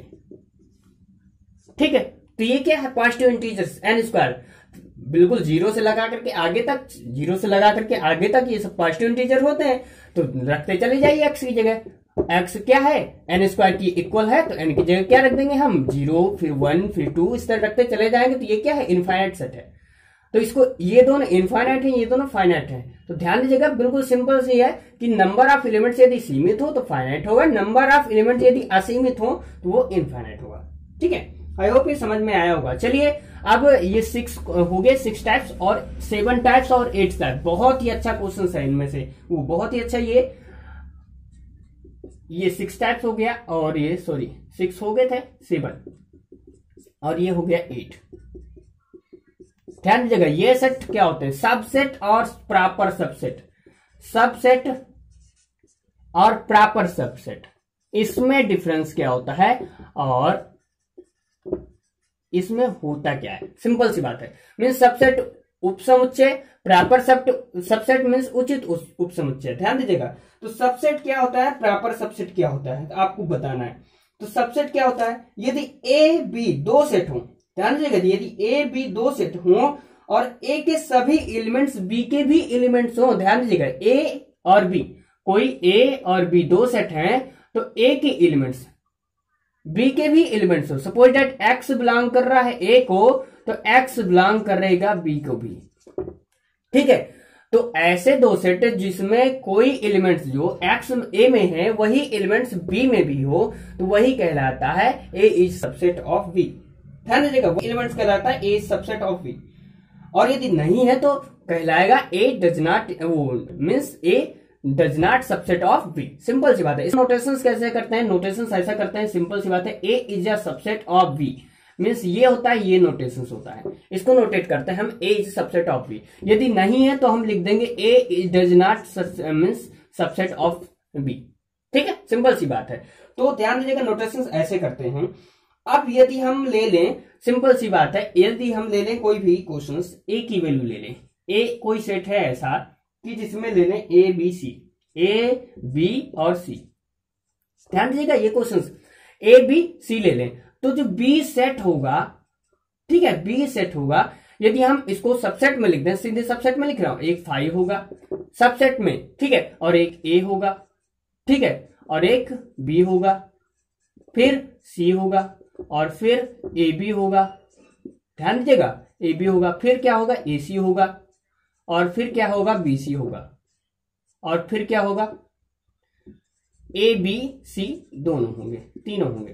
Speaker 1: ठीक है, तो ये क्या है, पॉजिटिव इंटीजर एन स्क्वायर, बिल्कुल जीरो से लगा करके आगे तक, जीरो से लगा करके आगे तक ये सब पॉजिटिव इंटीजर होते हैं। तो रखते चले जाइए x की जगह, x क्या है, एन स्क्वायर की इक्वल है, तो n की जगह क्या रख देंगे हम, जीरो, फिर वन, फिर टू, इस तरह रखते चले जाएंगे। तो ये क्या है, इनफाइनाइट सेट है। तो इसको, ये दोनों इनफाइनाइट है, ये दोनों फाइनाइट है। तो ध्यान दीजिएगा, बिल्कुल सिंपल सी है कि नंबर ऑफ एलिमेंट्स यदि सीमित हो तो फाइनाइट होगा, नंबर ऑफ एलिमेंट्स यदि असीमित हो तो वो इनफाइनाइट होगा। ठीक है, आई होप ये समझ में आया होगा। चलिए अब ये सिक्स हो गए, सिक्स टाइप्स और सेवन टाइप्स और एट टाइप। बहुत ही अच्छा क्वेश्चन है इनमें से, वो बहुत ही अच्छा। ये ये सिक्स टाइप्स हो गया और ये सॉरी सिक्स हो गए थे, सेवन और ये हो गया एट। ध्यान दीजिएगा ये सेट क्या होते हैं, सबसेट और प्रॉपर सबसेट, सबसेट और प्रॉपर सबसेट, इसमें डिफरेंस क्या होता है और इसमें होता क्या है। सिंपल सी बात है, मीन्स सबसेट उपसमुच्चय, प्रॉपर सबसेट मीन्स उचित उपसमुच्चय। ध्यान दीजिएगा तो सबसेट क्या होता है, प्रॉपर सबसेट क्या होता है, तो आपको बताना है। तो सबसेट क्या होता है, यदि ए बी दो सेट हो, ध्यान दीजिएगा यदि ए बी दो सेट हो और ए के सभी एलिमेंट्स बी के भी एलिमेंट्स हो, ध्यान दीजिएगा ए और बी, कोई ए और बी दो सेट हैं तो ए के एलिमेंट्स बी के भी एलिमेंट्स हो। सपोज दैट एक्स बिलोंग कर रहा है ए को तो एक्स बिलोंग करेगा बी को भी, ठीक है। तो ऐसे दो सेट जिसमें कोई एलिमेंट्स जो एक्स ए में है वही एलिमेंट्स बी में भी हो तो वही कहलाता है A is subset of B. ध्यान दीजिएगा वो एलिमेंट्स कहलाता है A is subset of B, और यदि नहीं है तो कहलाएगा A does not, means A does not subset of B. Simple सी बात है। इस नोटेशन कैसे करते हैं, नोटेशन ऐसा करते हैं, सिंपल सी बात है, A is a subset of B means ये होता है, ये नोटेशन होता है, इसको नोटेट करते हैं हम A is subset of B. यदि नहीं है तो हम लिख देंगे A does not means subset of B, ठीक है, सिंपल सी बात है। तो ध्यान दीजिएगा नोटेशन ऐसे करते हैं। अब यदि हम ले लें, सिंपल सी बात है, यदि हम ले लें कोई भी क्वेश्चन ए की वैल्यू ले लें, ए कोई सेट है ऐसा कि जिसमें ले लें ए बी सी, ए बी और सी। ध्यान दीजिएगा ये क्वेश्चंस ए बी सी ले लें तो जो बी सेट होगा, ठीक है, बी सेट होगा, यदि हम इसको सबसेट में लिख दें, सीधे सबसेट में लिख रहा हूं, एक फाइव होगा सबसेट में, ठीक है, और एक ए होगा, ठीक है, और एक बी होगा, फिर सी होगा और फिर ए बी होगा। ध्यान दीजिएगा ए बी होगा, फिर क्या होगा ए सी होगा, और फिर क्या होगा बी सी होगा, और फिर क्या होगा ए बी सी दोनों होंगे, तीनों होंगे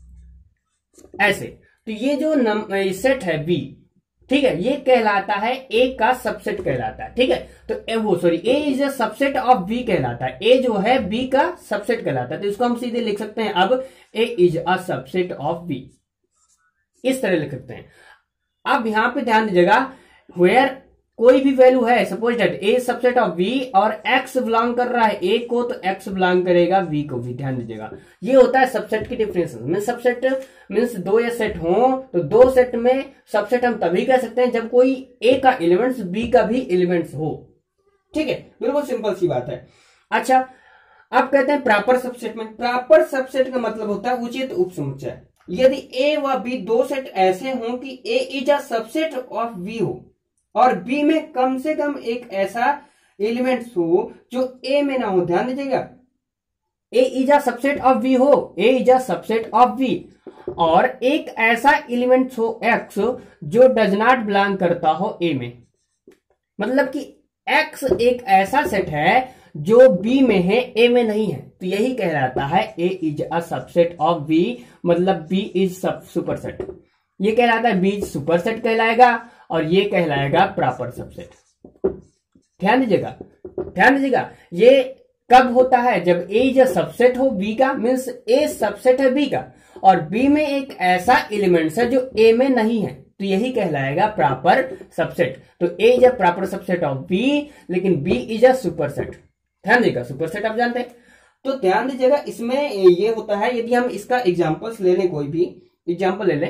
Speaker 1: ऐसे। तो ये जो नम सेट है बी, ठीक है, ये कहलाता है ए का सबसेट कहलाता है, ठीक है। तो ए वो sorry A is a subset of B कहलाता है, ए जो है बी का सबसेट कहलाता है। तो इसको हम सीधे लिख सकते हैं अब A is a subset of B, इस तरह लिख सकते हैं। अब यहां पे ध्यान दीजिएगा वेयर कोई भी वैल्यू है, suppose that A subset of B और एक्स बिलोंग कर रहा है ए को तो एक्स बिलोंग करेगा बी को भी। ध्यान दीजिएगा ये होता है सबसेट की डिफरेंस। मीन्स सबसेट मीन्स दो या सेट हो तो दो सेट में सबसेट हम तभी कह सकते हैं जब कोई ए का एलिमेंट्स बी का भी एलिमेंट्स हो, ठीक है, बिल्कुल सिंपल सी बात है। अच्छा अब कहते हैं प्रॉपर सबसेट में, प्रॉपर सबसेट का मतलब होता है उचित उपसमुच्चय। यदि ए व बी दो सेट ऐसे हों कि A is a subset of B हो और बी में कम से कम एक ऐसा एलिमेंट्स हो जो ए में ना हो। ध्यान दीजिएगा A is a subset of B हो, A is a subset of B, और एक ऐसा एलिमेंट हो एक्स जो डज नॉट बिलोंग करता हो ए में, मतलब कि एक्स एक ऐसा सेट है जो बी में है ए में नहीं है, तो यही कहलाता है A is a subset of B, मतलब बी इज सब सुपरसेट। ये कहलाता है बी इज सुपरसेट कहलाएगा और ये कहलाएगा प्रॉपर सबसेट। ध्यान दीजिएगा ध्यान दीजिएगा ये कब होता है, जब ए इज अ सबसेट हो बी का, मीन्स ए सबसेट है बी का और बी में एक ऐसा एलिमेंट है जो ए में नहीं है, तो यही कहलाएगा प्रॉपर सबसेट। तो A is a proper subset of B, लेकिन बी इज अ सुपरसेट। ध्यान दीजिएगा सुपरसेट आप जानते हैं। तो ध्यान दीजिएगा इसमें ये होता है, यदि हम इसका एग्जांपल्स ले लें, कोई भी एग्जांपल ले लें,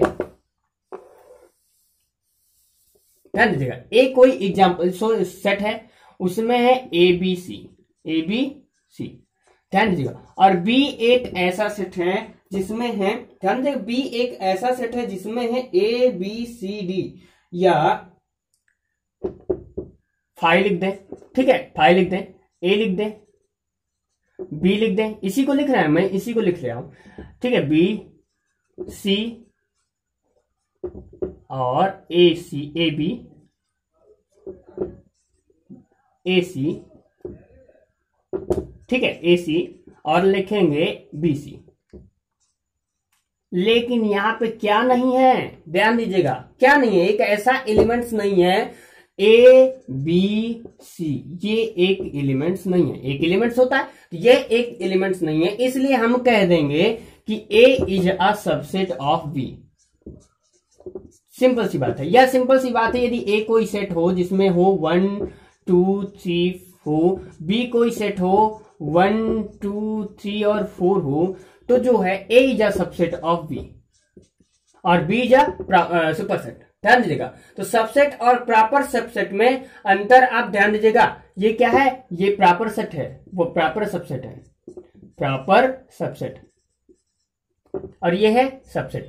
Speaker 1: ध्यान दीजिएगा ए कोई एग्जांपल सेट है, उसमें है A B C, A B सी, ध्यान दीजिएगा, और बी एक ऐसा सेट है जिसमें है, ध्यान दीजिएगा बी एक ऐसा सेट है जिसमें है ए बी सी डी, या फाइव लिख दें, ठीक है, फाइव लिख दें, ए लिख दें, बी लिख दें, इसी को लिख रहा है, मैं इसी को लिख रहा हूं, ठीक है, बी सी और ए सी, ए बी, ए सी, ठीक है, ए सी, और लिखेंगे बी सी। लेकिन यहां पे क्या नहीं है, ध्यान दीजिएगा क्या नहीं है, एक ऐसा एलिमेंट्स नहीं है ए बी सी, ये एक एलिमेंट्स नहीं है। एक एलिमेंट्स होता है, ये एक एलिमेंट्स नहीं है, इसलिए हम कह देंगे कि A is a subset of B. Simple सी बात है, यह सिंपल सी बात है। यदि ए कोई सेट हो जिसमें हो वन टू थ्री हो, बी कोई सेट हो वन टू थ्री और फोर हो, तो जो है A is a subset of B और बी इज अ सुपरसेट। ध्यान दीजिएगा, तो सबसेट और प्रॉपर सबसेट में अंतर आप ध्यान दीजिएगा। ये क्या है, ये प्रॉपर सेट है, वो प्रॉपर सबसेट है, प्रॉपर सबसेट, और ये है सबसेट।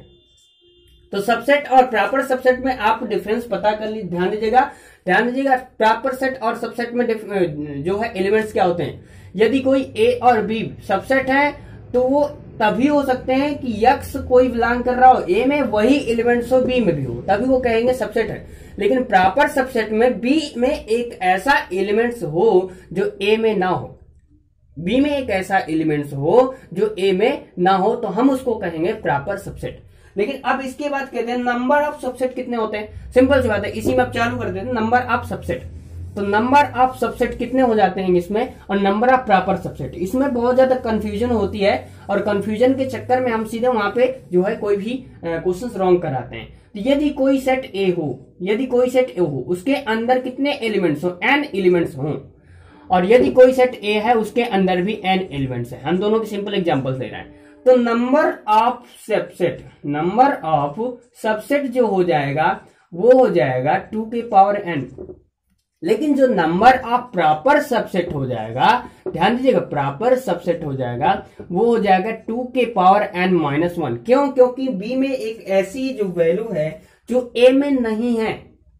Speaker 1: तो सबसेट और प्रॉपर सबसेट में आप डिफरेंस पता कर ली, ध्यान दीजिएगा ध्यान दीजिएगा प्रॉपर सेट और सबसेट में जो है एलिमेंट्स क्या होते हैं। यदि कोई ए और बी सबसेट है तो वो तभी हो सकते हैं कि यक्स कोई बिलोंग कर रहा हो ए में, वही एलिमेंट्स हो बी में भी हो, तभी वो कहेंगे सबसेट है। लेकिन प्रॉपर सबसेट में बी में एक ऐसा एलिमेंट्स हो जो ए में ना हो, बी में एक ऐसा एलिमेंट्स हो जो ए में ना हो, तो हम उसको कहेंगे प्रॉपर सबसेट। लेकिन अब इसके बाद कहते हैं नंबर ऑफ सबसेट कितने होते हैं। सिंपल सी बात है, इसी में आप चालू कर देते हैं नंबर ऑफ सबसेट। तो नंबर ऑफ सबसेट कितने हो जाते हैं इसमें, और नंबर ऑफ प्रॉपर सबसेट। इसमें बहुत ज्यादा कंफ्यूजन होती है और कंफ्यूजन के चक्कर में हम सीधे वहां पे जो है कोई भी क्वेश्चन रॉन्ग कराते हैं। तो यदि कोई सेट ए हो, यदि कोई सेट ए हो उसके अंदर कितने एलिमेंट्स हो, एन एलिमेंट्स हो, और यदि कोई सेट ए है उसके अंदर भी एन एलिमेंट्स है। हम दोनों के सिंपल एग्जांपल्स ले रहे हैं। तो number of subset, number of subset जो हो जाएगा वो हो जाएगा टू के पावर एन। लेकिन जो नंबर ऑफ प्रॉपर सबसेट हो जाएगा, ध्यान दीजिएगा प्रॉपर सबसेट हो जाएगा, वो हो जाएगा टू के पावर एन माइनस वन। क्यों, क्योंकि बी में एक ऐसी जो वैल्यू है जो ए में नहीं है।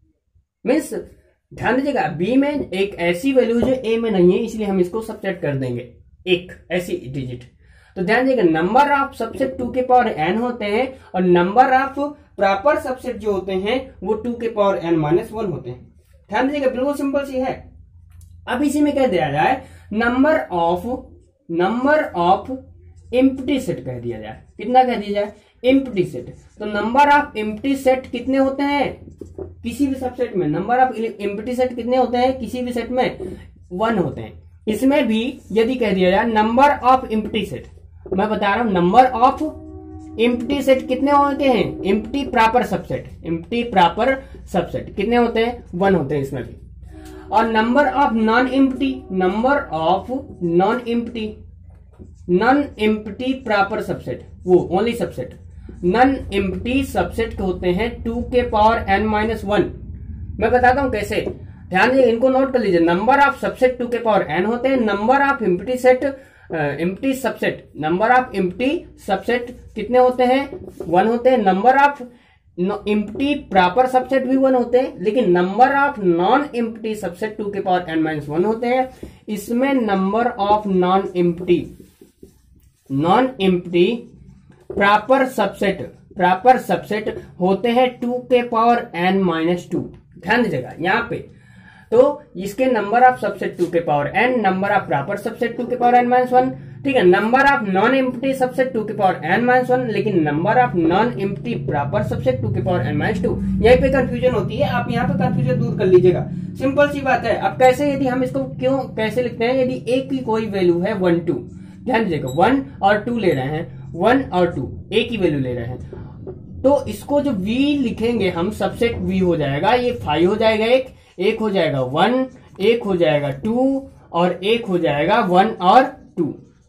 Speaker 1: मीन्स ध्यान दीजिएगा बी में एक ऐसी वैल्यू जो ए में नहीं है, इसलिए हम इसको सबसेट कर देंगे एक ऐसी डिजिट। तो ध्यान दीजिएगा नंबर ऑफ सबसेट टू के पावर एन होते हैं और नंबर ऑफ प्रॉपर सबसेट जो होते हैं वो टू के पावर एन माइनस वन होते हैं। ध्यान दीजिएगा बिल्कुल सिंपल सी है। अब इसी में कह दिया जाए number of number of empty set कह दिया जाए। कितना कह दिया जाए, एम्प्टी सेट। तो नंबर ऑफ एम्प्टी सेट कितने होते हैं किसी भी सबसेट में, नंबर ऑफ एम्प्टी सेट कितने होते हैं किसी भी सेट में, वन होते हैं। इसमें भी यदि कह दिया जाए नंबर ऑफ एम्प्टी सेट, मैं बता रहा हूं नंबर ऑफ एम्प्टी सेट कितने होते हैं, empty proper subset, empty proper subset कितने होते हैं, वन होते हैं इसमें भी। और number of non empty, number of non empty, non empty proper subset, वो only subset, non empty subset होते हैं टू के पावर एन माइनस वन। मैं बताता हूं कैसे, ध्यान दीजिए इनको नोट कर लीजिए। नंबर ऑफ सबसेट टू के पावर एन होते हैं, number of empty set empty subset, number of empty subset कितने होते हैं, वन होते हैं। Number of empty proper subset भी वन होते हैं, लेकिन number of non empty subset two के पावर एन माइनस वन होते हैं। इसमें number of non empty non empty proper subset proper subset होते हैं टू के पावर एन माइनस टू। ध्यान दीजिएगा यहाँ पे, तो इसके नंबर ऑफ सबसेट टू के power N, number of proper subset two के पावर एन माइनस वन, ठीक है। Number of non empty subset two के पावर एन माइनस वन, लेकिन number of non empty proper subset two के power N minus two. यहीं पे confusion होती है, आप यहाँ पे कंफ्यूजन दूर कर लीजिएगा। सिंपल सी बात है। अब कैसे, यदि हम इसको क्यों कैसे लिखते हैं, यदि ए की कोई वैल्यू है वन टू, ध्यान दीजिएगा वन और टू ले रहे हैं, वन और टू ए की वैल्यू ले रहे हैं, तो इसको जो वी लिखेंगे हम सबसेट वी हो जाएगा, ये फाइव हो जाएगा, एक एक हो जाएगा वन, एक हो जाएगा टू, और एक हो जाएगा वन और टू।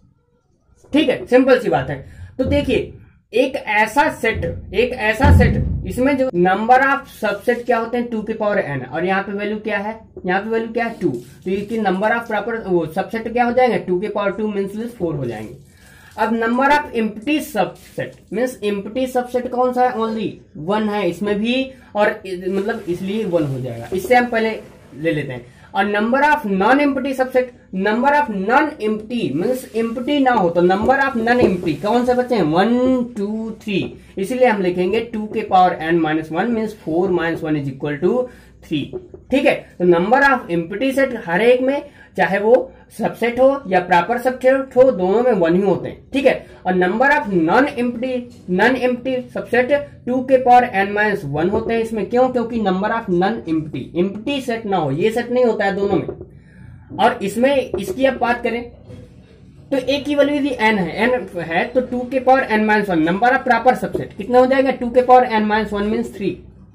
Speaker 1: ठीक है, सिंपल सी बात है। तो देखिए एक ऐसा सेट, एक ऐसा सेट इसमें जो नंबर ऑफ सबसेट क्या होते हैं टू के पावर एन, और यहाँ पे वैल्यू क्या है, यहाँ पे वैल्यू क्या है टू, तो इसकी नंबर ऑफ प्रॉपर वो सबसेट क्या हो जाएंगे, टू के पावर टू मीन्स फोर हो जाएंगे। अब number of empty subset means empty subset कौन सा है, ओनली वन है इसमें भी, और मतलब इसलिए वन हो जाएगा। इससे हम पहले ले लेते हैं। और number of non empty subset, number of non empty means empty ना हो, तो नंबर ऑफ नॉन एम्प्टी कौन से बचे हैं, वन टू थ्री, इसीलिए हम लिखेंगे टू के power N minus one means four minus one is equal to three. ठीक है, तो नंबर ऑफ एम्प्टी सेट हर एक में, चाहे वो सबसेट हो या प्रॉपर सबसेट हो, दोनों में वन ही होते हैं। ठीक है, और number of non empty non empty subset two के पावर एन माइनस वन होते हैं इसमें। क्यों, क्योंकि number of non empty empty set ना हो, ये सेट नहीं होता है दोनों में। और इसमें इसकी अब बात करें तो ए की वैल्यू यदि एन है, एन है तो टू के power N minus one, number of proper subset कितना हो जाएगा, टू के power N minus one means three.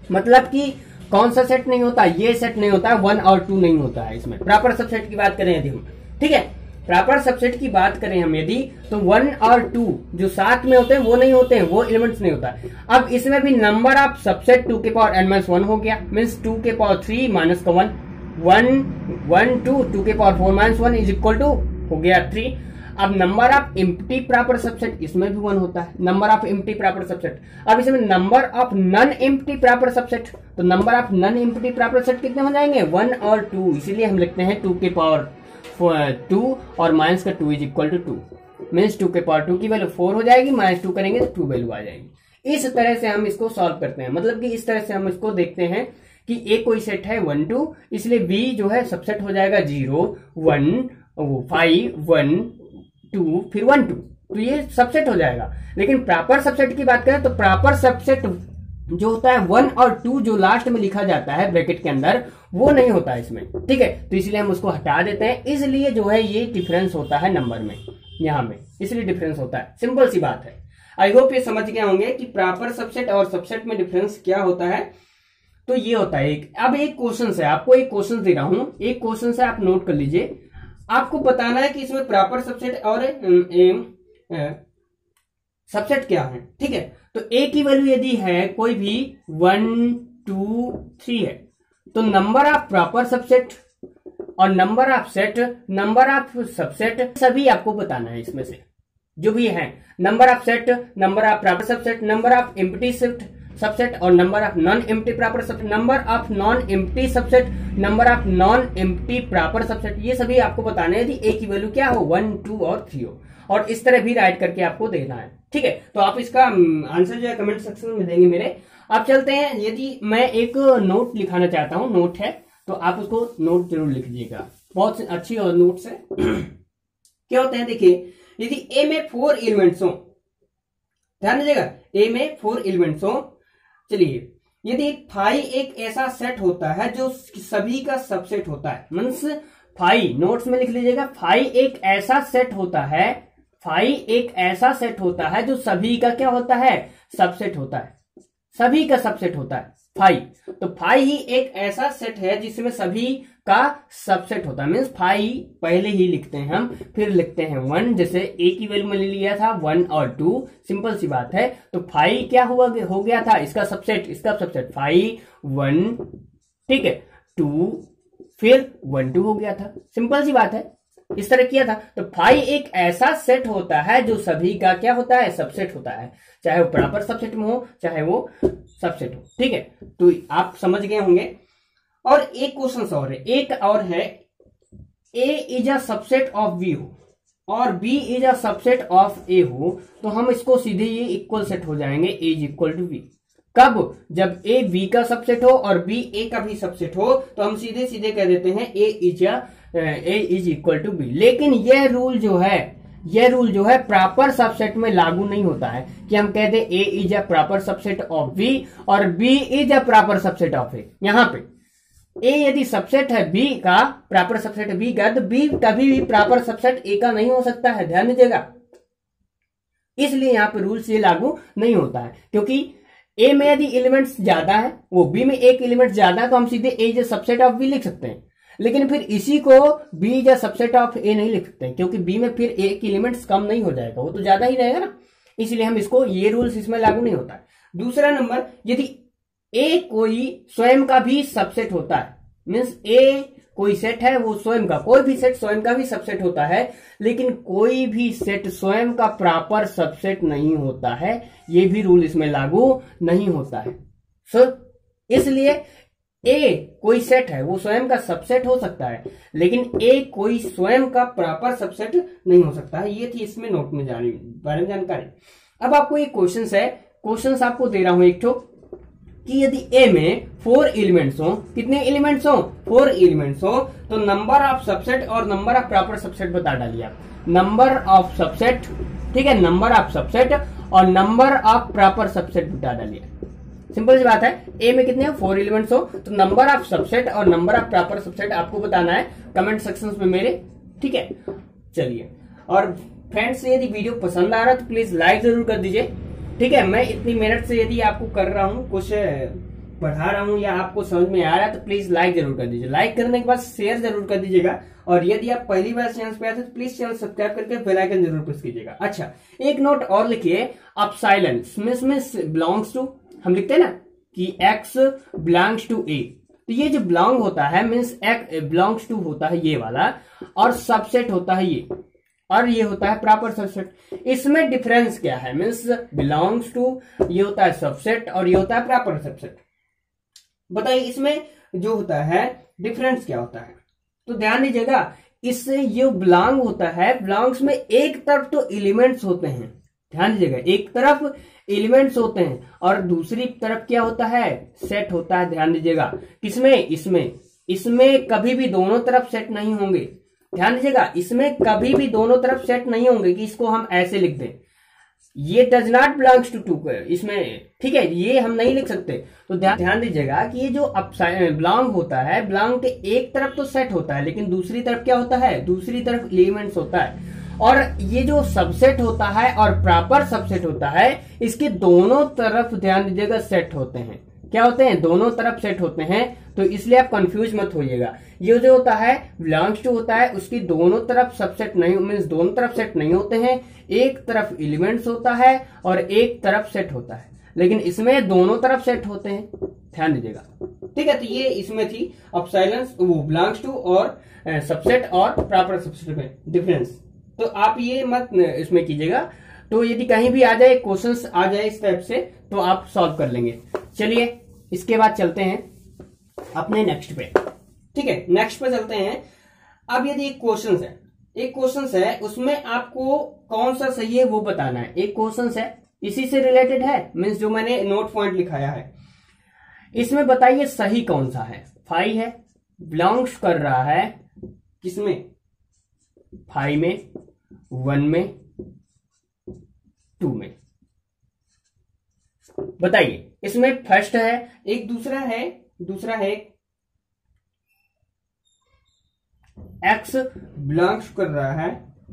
Speaker 1: मतलब कि कौन सा सेट नहीं होता, ये सेट नहीं होता है, वन और टू नहीं होता है इसमें। प्रॉपर सबसेट की बात करें यदि हम, ठीक है, प्रॉपर सबसेट की बात करें हम यदि, तो वन और टू जो साथ में होते हैं वो नहीं होते हैं, वो एलिमेंट्स नहीं होता है। अब इसमें भी नंबर ऑफ सबसेट टू के पावर एन माइनस वन हो गया, मीन्स टू के पावर थ्री माइनस का one, one one two two के power four minus one is equal to हो गया थ्री। अब number of empty proper subset, इसमें भी वन होता है, number of empty proper subset. अब इसमें number of non empty proper subset, तो number of non empty proper subset कितने हो जाएंगे, वन और टू, इसीलिए हम लिखते हैं टू के पावर टू और माइनस का two is equal to two, means two के पावर टू की वैल्यू फोर हो जाएगी, माइनस टू करेंगे तो टू वैल्यू आ जाएगी। इस तरह से हम इसको सॉल्व करते हैं, मतलब कि इस तरह से हम इसको देखते हैं कि एक कोई सेट है वन टू, इसलिए बी जो है सबसेट हो जाएगा zero one five one two फिर वन टू, तो ये सबसेट हो जाएगा। लेकिन प्रॉपर सबसेट की बात करें तो प्रॉपर सबसेट जो होता है वन और टू जो लास्ट में लिखा जाता है ब्रैकेट के अंदर, वो नहीं होता है इसमें, ठीक है, तो इसलिए हम उसको हटा देते हैं। इसलिए जो है ये डिफरेंस होता है नंबर में, यहां में इसलिए डिफरेंस होता है, सिंपल सी बात है। आई होप ये समझ गए होंगे कि प्रॉपर सबसेट और सबसेट में डिफरेंस क्या होता है। तो ये होता है एक। अब एक क्वेश्चन है, आपको एक क्वेश्चन दे रहा हूं, एक क्वेश्चन से आप नोट कर लीजिए। आपको बताना है कि इसमें प्रॉपर सबसेट और सबसेट क्या है, ठीक है। तो ए की वैल्यू यदि है कोई भी वन टू थ्री है, तो नंबर ऑफ प्रॉपर सबसेट और number of set, number of subset सभी आपको बताना है इसमें से जो भी है, number of set, number of proper subset, number of empty set subset और number of non empty proper subset, number of non empty subset, number of non empty proper subset, ये सभी आपको बताने हैं यदि ए की वैल्यू क्या हो, वन टू और थ्री हो, और इस तरह भी राइट करके आपको देना है, ठीक है। तो आप इसका आंसर जो है कमेंट सेक्शन में देंगे मेरे। अब चलते हैं, यदि मैं एक नोट लिखाना चाहता हूं, नोट है तो आप उसको नोट जरूर लिख दीजिएगा, बहुत अच्छी नोट है। क्या होते हैं देखिए, यदि ए में फोर एलिमेंट्स हो, ध्यान दीजिएगा, ए में फोर एलिमेंट्स हो, चलिए यदि फाइव एक ऐसा सेट होता है जो सभी का सबसेट होता है, मीन्स फाइव, नोट्स में लिख लीजिएगा, फाइव एक ऐसा सेट होता है, फाइव एक ऐसा सेट होता है जो सभी का क्या होता है, सबसेट होता है, सभी का सबसेट होता है फाइव। तो फाइव ही एक ऐसा सेट है जिसमें सभी का सबसेट होता है, मीन्स फाइव पहले ही लिखते हैं हम, फिर लिखते हैं वन, जैसे ए की वैल्यू में ले लिया था वन और टू, सिंपल सी बात है। तो फाइव क्या हुआ हो गया था, इसका सबसेट, इसका सबसेट फाइव वन, ठीक है, टू फिर वन टू हो गया था, सिंपल सी बात है, इस तरह किया था। तो फाइव एक ऐसा सेट होता है जो सभी का क्या होता है, सबसेट होता है, चाहे वो प्रॉपर सबसेट में हो चाहे वो सबसेट हो, ठीक है। तो आप समझ गए होंगे। और एक क्वेश्चन और है, एक और है, A is a subset of B हो और B is a subset of A हो, तो हम इसको सीधे ये इक्वल सेट हो जाएंगे, A is equal to B. कब, जब ए बी का सबसेट हो और बी ए का भी सबसेट हो, तो हम सीधे सीधे कह देते हैं A is A is equal to B. लेकिन यह रूल जो है, यह रूल जो है प्रॉपर सबसेट में लागू नहीं होता है कि हम कहते A is a proper subset of B और B is a proper subset of A. यहां पे ए यदि सबसेट है बी का, प्रॉपर सबसेट बी का, तो बी कभी भी प्रॉपर सबसेट ए का नहीं हो सकता है, ध्यान दीजिएगा। इसलिए यहां पे रूल्स ये लागू नहीं होता है, क्योंकि ए में यदि एलिमेंट्स ज्यादा है, वो बी में एक एलिमेंट ज्यादा है, तो हम सीधे A is subset of B लिख सकते हैं। लेकिन फिर इसी को B is subset of A नहीं लिख सकते, क्योंकि बी में फिर ए के एलिमेंट्स कम नहीं हो जाएगा, वो तो ज्यादा ही रहेगा ना, इसलिए हम इसको, ये रूल्स इसमें लागू नहीं होता है। दूसरा नंबर, यदि ए कोई स्वयं का भी सबसेट होता है, मीन्स ए कोई सेट है, वो स्वयं का, कोई भी सेट स्वयं का भी सबसेट होता है, लेकिन कोई भी सेट स्वयं का प्रॉपर सबसेट नहीं होता है, ये भी रूल इसमें लागू नहीं होता है। सो इसलिए ए कोई सेट है, वो स्वयं का सबसेट हो सकता है, लेकिन ए कोई स्वयं का प्रॉपर सबसेट नहीं हो सकता है। ये थी इसमें नोट में जानी बारे में जानकारी। अब आपको एक क्वेश्चन है, क्वेश्चन आपको दे रहा हूं एक ठो, कि यदि ए में फोर एलिमेंट्स हो, कितने एलिमेंट्स हो, फोर एलिमेंट्स हो, तो नंबर ऑफ सबसेट और नंबर ऑफ प्रॉपर सबसेट बता डालिए आप। नंबर ऑफ सबसेट, ठीक है, नंबर ऑफ सबसेट और नंबर ऑफ प्रॉपर सबसेट बता डालिए, सिंपल सी बात है। ए में कितने फोर एलिमेंट्स हो, तो नंबर ऑफ सबसेट और नंबर ऑफ प्रॉपर सबसेट आपको बताना है कमेंट सेक्शन में मेरे, ठीक है। चलिए, और फ्रेंड्स यदि वीडियो पसंद आ रहा है तो प्लीज लाइक जरूर कर दीजिए, ठीक है। मैं इतनी मेहनत से यदि आपको कर रहा हूं, कुछ पढ़ा रहा हूं या आपको समझ में आ रहा है तो प्लीज लाइक जरूर कर दीजिए। लाइक करने के बाद शेयर जरूर कर दीजिएगा, और यदि आप पहली बार चैनल पे आए तो प्लीज चैनल सब्सक्राइब करके बेल आइकन जरूर प्रेस कीजिएगा। अच्छा, एक नोट और लिखिए, अपसाइलन इसमें बिलोंग्स टू, हम लिखते हैं ना कि x बिलोंग्स टू a, तो ये जो बिलोंग होता है मीन्स x बिलोंग्स टू होता है ये वाला, और सबसेट होता है ये, और ये होता है प्रॉपर सबसेट। इसमें डिफरेंस क्या है, मीन्स बिलोंग्स टू ये होता है सबसेट और ये होता है प्रॉपर सबसेट। बताइए इसमें जो होता है डिफरेंस क्या होता है, तो ध्यान दीजिएगा। इससे ये बिलोंग होता है, बिलोंग्स में एक तरफ तो एलिमेंट्स होते हैं, ध्यान दीजिएगा, एक तरफ एलिमेंट्स होते हैं और दूसरी तरफ क्या होता है, सेट होता है। ध्यान दीजिएगा किसमें, इसमें इसमें कभी भी दोनों तरफ सेट नहीं होंगे। ध्यान दीजिएगा, इसमें कभी भी दोनों तरफ सेट नहीं होंगे कि इसको हम ऐसे लिख दें, ये does not belongs to two इसमें, ठीक है, ये हम नहीं लिख सकते। तो ध्यान ध्यान दीजिएगा कि ये जो बिलोंग होता है, बिलोंग के एक तरफ तो सेट होता है लेकिन दूसरी तरफ क्या होता है, दूसरी तरफ एलिमेंट्स होता है। और ये जो सबसेट होता है और प्रॉपर सबसेट होता है, इसके दोनों तरफ ध्यान दीजिएगा सेट होते हैं। क्या होते हैं, दोनों तरफ सेट होते हैं, तो इसलिए आप कंफ्यूज मत होइएगा। ये जो होता है बिलोंग्स टू होता है, उसकी दोनों तरफ सबसेट नहीं, मीन्स दोनों तरफ सेट नहीं होते हैं, एक तरफ एलिमेंट्स होता है और एक तरफ सेट होता है, लेकिन इसमें दोनों तरफ सेट होते हैं। ध्यान दीजिएगा, ठीक है। तो ये इसमें थी अपसाइलेंस, वो बिलोंग्स टू और सबसेट और प्रॉपर सबसेट में डिफरेंस। तो आप ये मत इसमें कीजिएगा, तो यदि कहीं भी आ जाए क्वेश्चंस आ जाए इस टाइप से तो आप सॉल्व कर लेंगे। चलिए इसके बाद चलते हैं अपने नेक्स्ट पे, ठीक है, नेक्स्ट पे चलते हैं। अब यदि एक क्वेश्चन है, एक क्वेश्चन है, उसमें आपको कौन सा सही है वो बताना है। एक क्वेश्चन है इसी से रिलेटेड है, मीन्स जो मैंने नोट पॉइंट लिखाया है, इसमें बताइए सही कौन सा है। फाइव है, बिलोंग्स कर रहा है किसमें, फाइव में, वन में, टू में। बताइए इसमें फर्स्ट है, एक दूसरा है, दूसरा है एक्स बिलोंग्स कर रहा है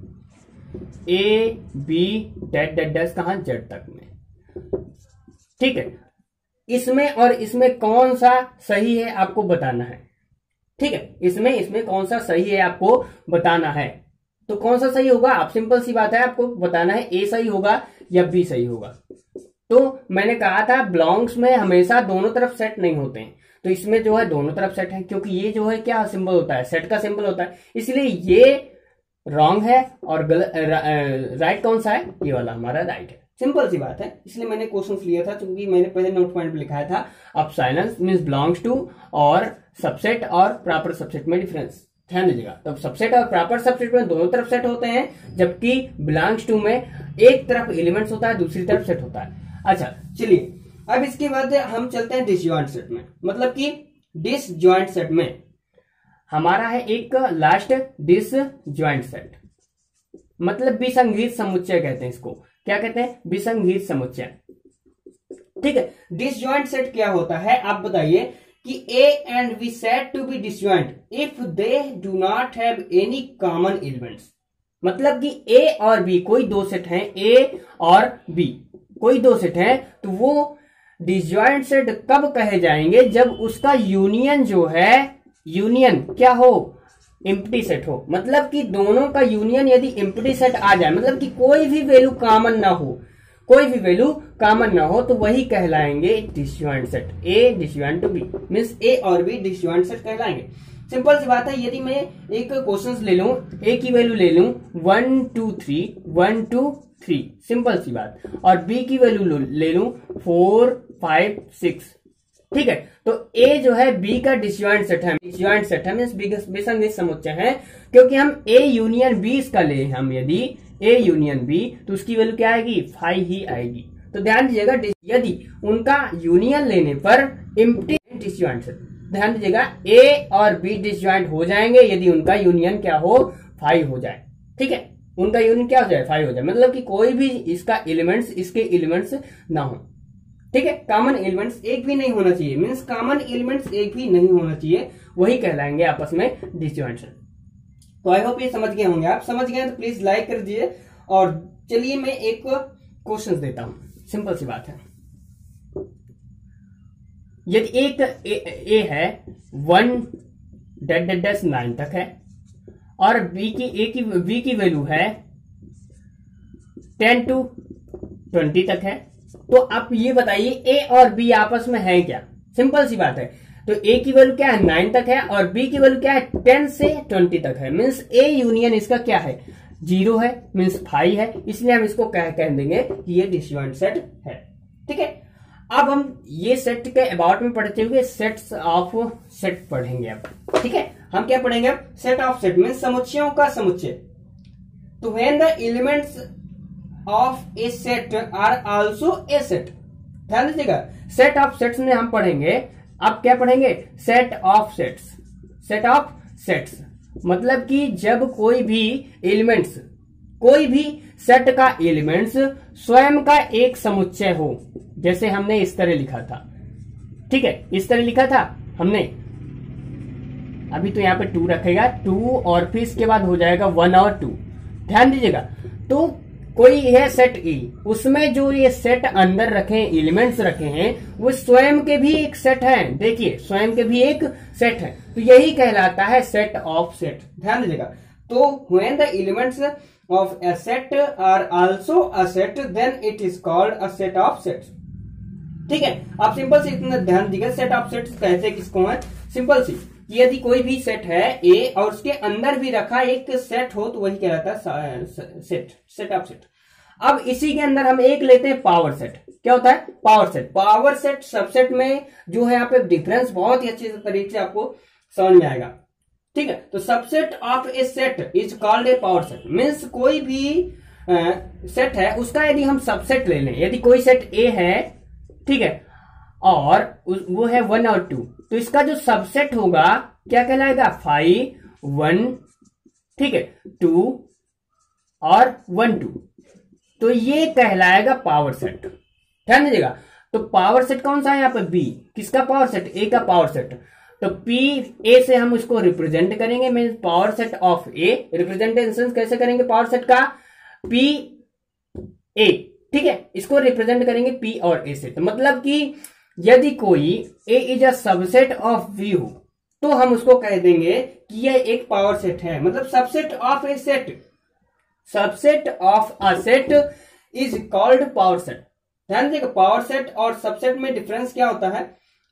Speaker 1: A B dot dot dot कहां, जेड तक में, ठीक है। इसमें और इसमें कौन सा सही है आपको बताना है, ठीक है। इसमें इसमें कौन सा सही है आपको बताना है। तो कौन सा सही होगा, आप सिंपल सी बात है, आपको बताना है ए सही होगा या बी सही होगा। तो मैंने कहा था बिलोंग्स में हमेशा दोनों तरफ सेट नहीं होते हैं, तो इसमें जो है दोनों तरफ सेट है, क्योंकि ये जो है क्या सिंबल होता है, सेट का सिंबल होता है, इसलिए ये रॉन्ग है। और राइट कौन सा है, ये वाला हमारा राइट है। सिंपल सी बात है, इसलिए मैंने क्वेश्चन लिया था, क्योंकि मैंने पहले नोट पॉइंट पे लिखाया था अपसाइलेंस मींस बिलोंग्स टू और सबसेट और प्रॉपर सबसेट में डिफरेंस। ध्यान दीजिएगा, तो सबसेट और प्रॉपर सबसेट में दोनों तरफ सेट होते हैं, जबकि बिलोंग्स टू में एक तरफ एलिमेंट्स होता है, दूसरी तरफ सेट होता है। अच्छा चलिए, अब इसके बाद हम चलते हैं डिसजॉइंट सेट में। मतलब कि डिसजॉइंट सेट में हमारा है एक लास्ट डिसजॉइंट सेट, मतलब विसंगत समुच्चय कहते हैं इसको। क्या कहते हैं, विसंगत समुच्चय, ठीक है। डिसजॉइंट सेट क्या होता है आप बताइए कि A and B said to be disjoint if they do not have any common elements। मतलब कि A और B कोई दो सेट हैं, A और B कोई दो सेट हैं, तो वो डिसजॉइंट सेट कब कहे जाएंगे, जब उसका यूनियन जो है, यूनियन क्या हो, एम्प्टी सेट हो। मतलब कि दोनों का यूनियन यदि एम्प्टी सेट आ जाए, मतलब कि कोई भी वैल्यू कॉमन ना हो, कोई भी वैल्यू कॉमन ना हो, तो वही कहलाएंगे disjoint set. A disjoint to B means A और बी डिसजॉइंट सेट कहलाएंगे। सिंपल सी बात है, यदि मैं एक क्वेश्चन ले लूं, ए की वैल्यू ले लूं one two three, one two three, simple सी बात, और बी की वैल्यू ले लूं फोर फाइव सिक्स, ठीक है। तो ए जो है बी का डिसजॉइंट सेट है, डिसजॉइंट सेट है मींस विसंगत समुच्चय है, क्योंकि हम ए यूनियन बी इसका ले, हम यदि ए यूनियन बी तो उसकी वैल्यू क्या आएगी, फाइव ही आएगी। तो ध्यान दीजिएगा, यदि उनका यूनियन लेने पर एम्प्टी डिसजॉइंट सेट, ध्यान दीजिएगा ए और बी डिसजॉइंट हो जाएंगे यदि उनका यूनियन क्या हो, फाइव हो जाए, ठीक है। उनका यूनियन क्या हो जाए, फाइव हो जाए, मतलब कि कोई भी इसका एलिमेंट्स इसके एलिमेंट्स ना हो, ठीक है। कॉमन एलिमेंट्स एक भी नहीं होना चाहिए, मीन्स कॉमन एलिमेंट्स एक भी नहीं होना चाहिए, वही कहलाएंगे आपस में डिसजॉइंट सेट। तो आई होप ये समझ गए होंगे। आप समझ गए तो प्लीज लाइक कर दीजिए। और चलिए मैं एक क्वेश्चन देता हूं, सिंपल सी बात है। यदि एक ए, ए है one dot dot dot nine तक है और बी की ए की बी की वैल्यू है टेन टू ट्वेंटी तक है, तो आप ये बताइए ए और बी आपस में है क्या? सिंपल सी बात है। तो ए की वैल्यू क्या है? नाइन तक है और बी की वैल्यू क्या है? टेन से ट्वेंटी तक है। मीन्स ए यूनियन इसका क्या है? जीरो है, मीन्स फाइव है, इसलिए हम इसको कह कह देंगे कि ये डिसजॉइंट सेट है। ठीक है, अब हम ये सेट के अबाउट में पढ़ते हुए सेट्स ऑफ सेट पढ़ेंगे अब। ठीक है, हम क्या पढ़ेंगे अब? सेट ऑफ सेट मीन्स समुच्चयों का समुच्चय। तो when the elements of a set are also a set, ध्यान दीजिएगा, सेट ऑफ सेट्स में हम पढ़ेंगे, अब क्या पढ़ेंगे? Set of sets. Set of sets मतलब कि जब कोई भी एलिमेंट्स, कोई भी सेट का एलिमेंट्स स्वयं का एक समुच्चय हो, जैसे हमने इस तरह लिखा था। ठीक है, इस तरह लिखा था हमने, अभी तो यहां पे टू रखेगा, टू और फिर इसके बाद हो जाएगा वन और टू। ध्यान दीजिएगा, तो कोई है सेट ए, उसमें जो ये सेट अंदर रखे एलिमेंट्स रखे हैं वो स्वयं के भी एक सेट हैं। देखिए, स्वयं के भी एक सेट है, तो यही कहलाता है सेट ऑफ सेट। ध्यान दीजिएगा, तो when the elements of a set are also a set then it is called a set of sets। ठीक है, आप सिंपल से इतना ध्यान दीजिए, सेट ऑफ सेट्स कहते हैं किसको है? सिंपल सी, यदि कोई भी सेट है ए और उसके अंदर भी रखा एक सेट हो तो वही कहलाता है सेट, सेट ऑफ सेट। अब इसी के अंदर हम एक लेते हैं पावर सेट। क्या होता है? Power set. Power set subset में जो है यहाँ पे डिफरेंस बहुत ही अच्छे तरीके से आपको समझ में आएगा। ठीक है, तो subset of a set is called a power set. Means कोई भी आ, सेट है उसका यदि हम सबसेट ले लें, यदि कोई सेट ए है, ठीक है, और वो है वन और टू, तो इसका जो सबसेट होगा क्या कहलाएगा? फाइव, वन, ठीक है, टू और वन टू, तो ये कहलाएगा पावर सेट। ध्यान दीजिएगा, तो पावर सेट कौन सा है यहाँ पे? बी। किसका पावर सेट? ए का पावर सेट। तो पी ए से हम उसको रिप्रेजेंट करेंगे, mean power set of A. Representation कैसे करेंगे पावर सेट का? पी ए, ठीक है, इसको रिप्रेजेंट करेंगे पी और ए से। तो मतलब कि यदि कोई A is a subset of B हो तो हम उसको कह देंगे कि यह एक पावर सेट है, मतलब subset of a set. Subset of a set is called power set. ध्यान दीजिएगा, पावर सेट और सबसेट में डिफरेंस क्या होता है?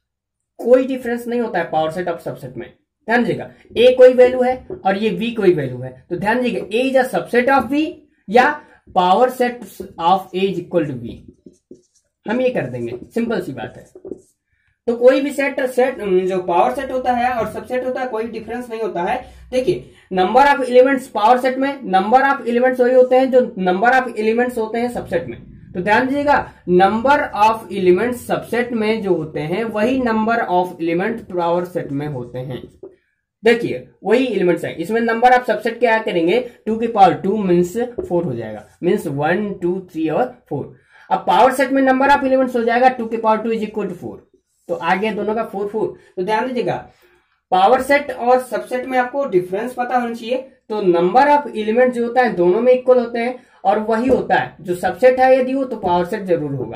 Speaker 1: कोई डिफरेंस नहीं होता है पावर सेट और सबसेट में। ध्यान दीजिएगा, ए कोई वैल्यू है और ये बी कोई वैल्यू है, तो ध्यान दीजिएगा, A is a subset of B या power set of A is equal to B, हम ये कर देंगे। सिंपल सी बात है। तो कोई भी सेट सेट जो पावर सेट होता है और सबसेट होता है, कोई डिफरेंस नहीं होता है। देखिए, number of elements power set में, नंबर ऑफ एलिमेंट्स वही होते हैं जो नंबर ऑफ एलिमेंट्स होते हैं सबसेट में। तो ध्यान दीजिएगा, नंबर ऑफ एलिमेंट्स सबसेट में जो होते हैं वही number of element power set में होते हैं। देखिए, वही एलिमेंट्स हैं। इसमें नंबर ऑफ सबसेट क्या करेंगे? टू की पावर टू मीन्स फोर हो जाएगा, मीन्स वन, टू, थ्री और फोर। अब पावर सेट में नंबर ऑफ एलिमेंट्स हो जाएगा टू की power two is equal to four, तो आ गया दोनों का फोर फोर। तो ध्यान दीजिएगा, पावर सेट और सबसेट में आपको डिफरेंस पता होना चाहिए। तो नंबर ऑफ एलिमेंट जो होता है दोनों में इक्वल होते हैं, और वही होता है जो सबसेट है यदि हो तो पावर सेट जरूर होगा।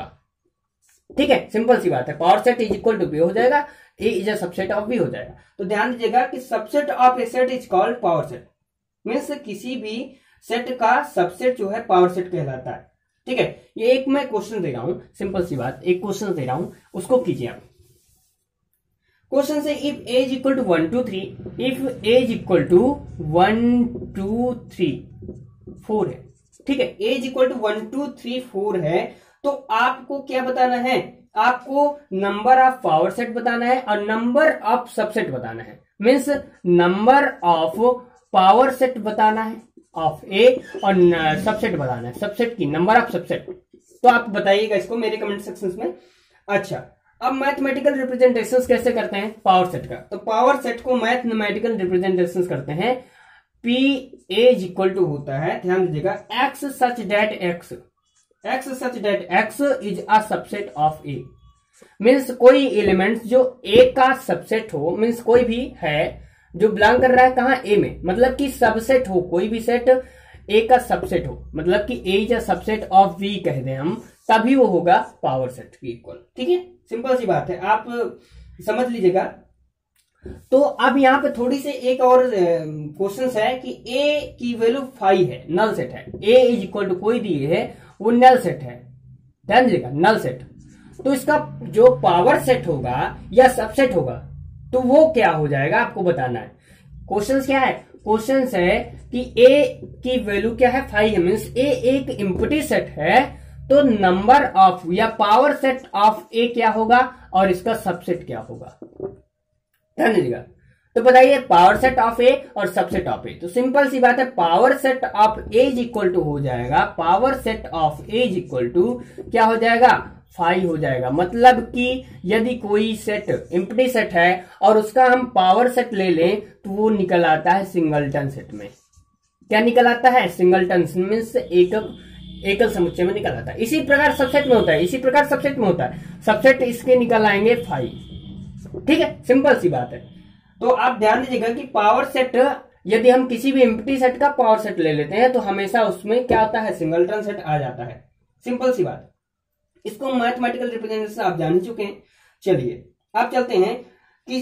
Speaker 1: ठीक है, सिंपल सी बात है, power set is equal to B हो जाएगा, A is a subset of B हो जाएगा। तो ध्यान दीजिएगा कि subset of a set is called power set. Means किसी भी सेट का सबसेट जो है पावर सेट कहलाता है। ठीक है, ये एक मैं क्वेश्चन दे रहा हूं, सिंपल सी बात, एक क्वेश्चन दे रहा हूं, उसको कीजिए आप। क्वेश्चन से if A is equal to one two three, if A is equal to one two three four है, ठीक है, A is equal to one two three four है, तो आपको क्या बताना है? आपको नंबर ऑफ पावर सेट बताना है और नंबर ऑफ सबसेट बताना है। Means number of power set बताना है ऑफ ए और सबसेट बताना है, सबसेट की नंबर ऑफ सबसेट। तो आप बताइएगा इसको मेरे कमेंट सेक्शन में। अच्छा, अब मैथमेटिकल रिप्रेजेंटेशन कैसे करते हैं पावर सेट का? तो पावर सेट को मैथमेटिकल रिप्रेजेंटेशन करते हैं, P A is equal to होता है, ध्यान दीजिएगा, X such that X, X such that X is a subset of A. Means कोई एलिमेंट जो ए का सबसेट हो, मीन्स कोई भी है जो बिलोंग कर रहा है कहां? ए में, मतलब कि सबसेट हो, कोई भी सेट ए का सबसेट हो, मतलब कि A is a subset of V कह दें हम, तभी वो होगा पावर सेट की इक्वल। ठीक है, सिंपल सी बात है, आप समझ लीजिएगा। तो अब यहाँ पे थोड़ी सी एक और क्वेश्चन है कि ए की वैल्यू फाइव है, नल सेट है, ए इज इक्वल टू कोई दिए है, वो नल सेट है, ध्यान दीजिएगा, नल सेट। तो इसका जो पावर सेट होगा या सबसेट होगा तो वो क्या हो जाएगा आपको बताना है। क्वेश्चन क्या है, क्वेश्चन है कि ए की वैल्यू क्या है, फाइव, मीन्स ए एक इम्पटी सेट है, तो नंबर ऑफ या पावर सेट ऑफ ए क्या होगा और इसका सबसेट क्या होगा, ध्यान दीजिएगा। तो बताइए पावर सेट ऑफ ए और सबसेट ऑफ ए, तो सिंपल सी बात है, power set of A is equal to हो जाएगा, power set of A is equal to क्या हो जाएगा, फाइव हो जाएगा। मतलब कि यदि कोई सेट इम्पटी सेट है और उसका हम पावर सेट ले लें तो वो निकल आता है सिंगलटन सेट में। क्या निकल आता है, सिंगलटन मीन्स एकक एकल समुच्चय में निकल आता है। इसी प्रकार सबसेट में होता है, इसी प्रकार सबसेट में होता है, सबसेट इसके निकल आएंगे फाइव। ठीक है, सिंपल सी बात है। तो आप ध्यान दीजिएगा कि पावर सेट यदि हम किसी भी एम्प्टी सेट का पावर सेट ले लेते हैं तो हमेशा उसमें क्या आता है, सिंगलटन सेट आ जाता है, सिंपल सी बात। इसको मैथमेटिकल रिप्रेजेंटेशन आप जान चुके हैं। चलिए आप चलते हैं कि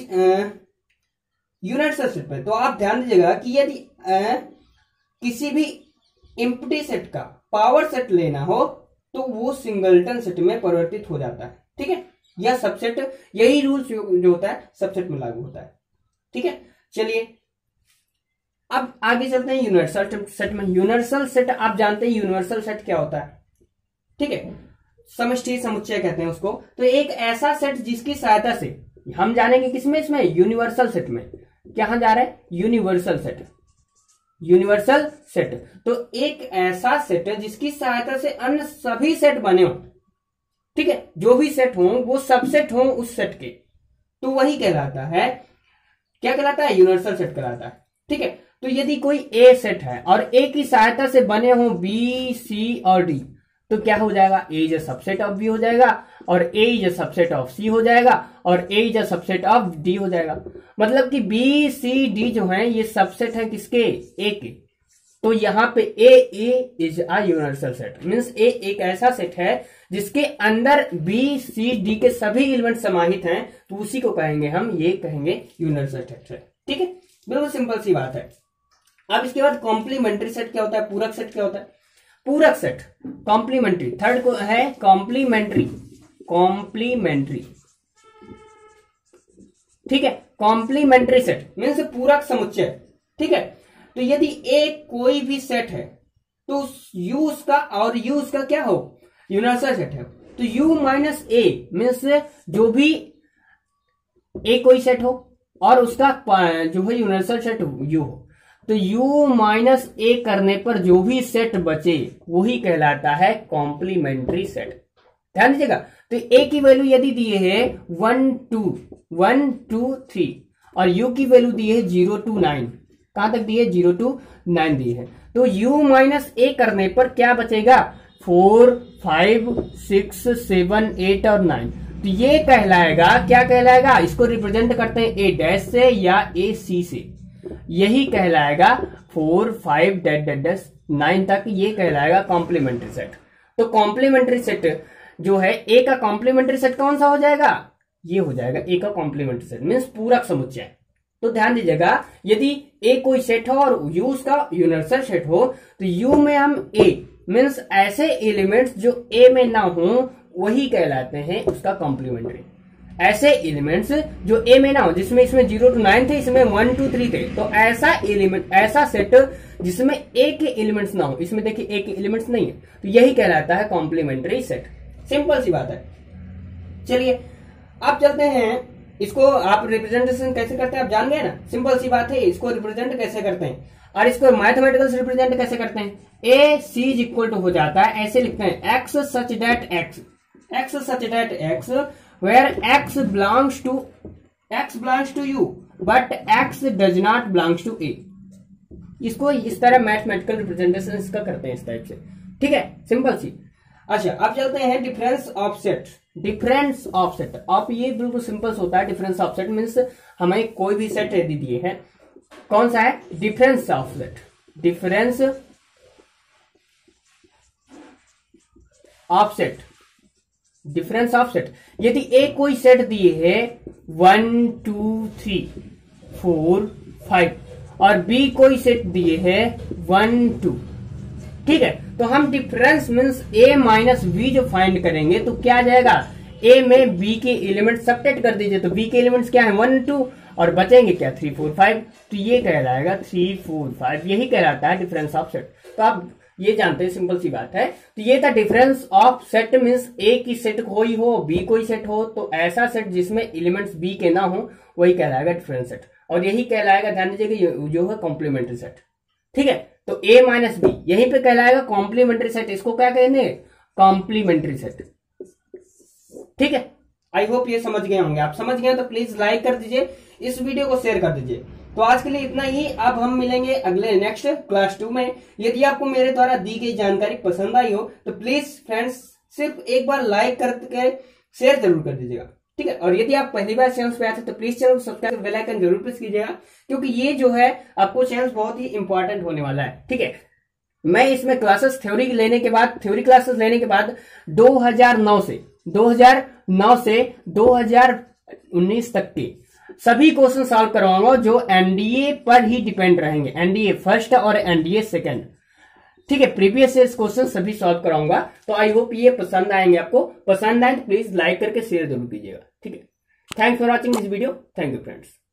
Speaker 1: यूनिवर्सल सेट पे। तो आप ध्यान दीजिएगा कि यदि आ, किसी भी एम्प्टी सेट का पावर सेट लेना हो तो वो सिंगलटन सेट में परिवर्तित हो जाता है। ठीक है, या सबसेट, यही रूल जो होता है सबसेट में लागू होता है। ठीक है, चलिए अब आगे चलते हैं यूनिवर्सल सेट में। यूनिवर्सल सेट आप जानते हैं, यूनिवर्सल सेट क्या होता है, ठीक है, समष्टि समुच्चय कहते हैं उसको। तो एक ऐसा सेट जिसकी सहायता से हम जानेंगे किसमें, इसमें यूनिवर्सल सेट में। क्या जा रहा है, यूनिवर्सल सेट, यूनिवर्सल सेट। तो एक ऐसा सेट है जिसकी सहायता से अन्य सभी सेट बने हो, ठीक है, जो भी सेट हो वो सबसेट हो उस सेट के, तो वही कहलाता है, क्या कहलाता है, यूनिवर्सल सेट कहलाता है। ठीक है, तो यदि कोई ए सेट है और ए की सहायता से बने हो बी, सी और डी, तो क्या हो जाएगा, A is a subset of B हो जाएगा, और A is a subset of C हो जाएगा, और A is a subset of D हो जाएगा। मतलब कि बी, सी, डी जो है ये सबसेट है किसके, ए के। तो यहां पे A A is a universal set, means A एक ऐसा सेट है जिसके अंदर बी, सी, डी के सभी एलिमेंट समाहित हैं, तो उसी को कहेंगे हम, ये कहेंगे यूनिवर्सल सेट। ठीक है, बिल्कुल सिंपल सी बात है। अब इसके बाद कॉम्प्लीमेंट्री सेट क्या होता है, पूरक सेट क्या होता है, पूरक सेट, कॉम्प्लीमेंट्री, थर्ड को है कॉम्प्लीमेंट्री, कॉम्प्लीमेंट्री, ठीक है, कॉम्प्लीमेंट्री सेट मीन्स पूरक समुच्चय। ठीक है, तो यदि एक कोई भी सेट है तो यू उसका और यू उसका क्या हो, यूनिवर्सल सेट है, तो यू माइनस ए मीन्स जो भी ए कोई सेट हो और उसका जो है यूनिवर्सल सेट यू हो, तो u माइनस ए करने पर जो भी सेट बचे वही कहलाता है कॉम्प्लीमेंट्री सेट। ध्यान दीजिएगा, तो a की वैल्यू यदि दिए है one two one two three और u की वैल्यू दी है जीरो टू नाइन, कहां तक दी है, जीरो टू नाइन दी है, तो u माइनस ए करने पर क्या बचेगा, four, five, six, seven, eight और नाइन। तो ये कहलाएगा, क्या कहलाएगा, इसको रिप्रेजेंट करते हैं ए डैश से या ए सी से, यही कहलाएगा four, five, dot dot dot nine तक, ये कहलाएगा कॉम्प्लीमेंट्री सेट। तो कॉम्प्लीमेंट्री सेट जो है ए का कॉम्प्लीमेंट्री सेट कौन सा हो जाएगा, ये हो जाएगा ए का कॉम्प्लीमेंट्री सेट मीन्स पूरक समुच्चय। तो ध्यान दीजिएगा, यदि ए कोई सेट हो और यू उसका यूनिवर्सल सेट हो, तो यू में हम ए मीन्स ऐसे एलिमेंट्स जो ए में ना हो वही कहलाते हैं उसका कॉम्प्लीमेंट्री। ऐसे एलिमेंट्स जो ए में ना हो, जिसमें इसमें जीरो टू नाइन थे, इसमें वन टू थ्री थे, तो ऐसा एलिमेंट, ऐसा सेट जिसमें ए के एलिमेंट्स ना हो, इसमें देखिए ए के एलिमेंट्स नहीं है, तो यही कहलाता है कॉम्प्लीमेंट्री सेट। सिंपल सी बात है। चलिए अब चलते हैं, इसको आप रिप्रेजेंटेशन कैसे करते हैं आप जान गए ना, सिंपल सी बात है, इसको रिप्रेजेंट कैसे करते हैं और इसको मैथमेटिकल से रिप्रेजेंट कैसे करते हैं। A C is equal to हो जाता है, ऐसे लिखते हैं, X such that X, X such that X where x belongs to x belongs to u but x does not belongs to a। इसको इस तरह मैथमेटिकल रिप्रेजेंटेशन इसका करते हैं इस टाइप से। ठीक है, सिंपल सी। अच्छा अब चलते हैं difference of set, difference of set. आप ये बिल्कुल सिंपल होता है, डिफरेंस ऑफ सेट मीन्स हमें कोई भी सेट यदि दिए है, कौन सा है, difference of set, difference of set, difference of set. यदि ए कोई सेट दिए है one two three four five और बी कोई सेट दिए है वन टू, ठीक है, तो हम difference means A minus B जो फाइंड करेंगे तो क्या आ जाएगा, ए में बी के एलिमेंट सबट्रैक्ट कर दीजिए, तो बी के एलिमेंट्स क्या है वन टू और बचेंगे क्या थ्री फोर फाइव, तो ये कहलाएगा थ्री फोर फाइव, यही कहलाता है डिफरेंस ऑफ सेट। तो आप ये जानते हैं, सिंपल सी बात है। तो ये था difference of set means A की सेट कोई हो बी कोई सेट हो, तो ऐसा सेट जिसमें एलिमेंट्स बी के ना हो वही कहलाएगा डिफरेंस सेट, और यही कहलाएगा, ध्यान दीजिए कि जो है कॉम्प्लीमेंट्री सेट, ठीक है। तो ए माइनस बी यहीं पे कहलाएगा कॉम्प्लीमेंट्री सेट, इसको क्या कहेंगे, कॉम्प्लीमेंट्री सेट, ठीक है। आई होप ये समझ गए होंगे, आप समझ गए तो प्लीज लाइक कर दीजिए, इस वीडियो को शेयर कर दीजिए। तो आज के लिए इतना ही, अब हम मिलेंगे अगले नेक्स्ट क्लास टू में। यदि आपको मेरे द्वारा दी गई जानकारी पसंद आई हो तो प्लीज फ्रेंड्स सिर्फ एक बार लाइक करके शेयर जरूर कर दीजिएगा, ठीक है। और यदि आप पहली बार चैनल पे आए थे तो प्लीज चैनल को सब्सक्राइब, बेल आइकन जरूर प्रेस कीजिएगा, क्योंकि ये जो है आपको चैनल बहुत ही इंपॉर्टेंट होने वाला है, ठीक है। मैं इसमें क्लासेस थ्योरी लेने के बाद थ्योरी क्लासेस लेने के बाद दो हज़ार नौ से दो हज़ार नौ से दो हज़ार उन्नीस तक के सभी क्वेश्चन सॉल्व करवाऊंगा जो एनडीए पर ही डिपेंड रहेंगे, एनडीए फर्स्ट और एनडीए सेकंड, ठीक है। प्रीवियस ईयर क्वेश्चन सभी सॉल्व कराऊंगा। तो आई होप ये पसंद आएंगे, आपको पसंद आए तो प्लीज लाइक करके शेयर जरूर कीजिएगा, ठीक है। Thanks for watching this video, thank you friends.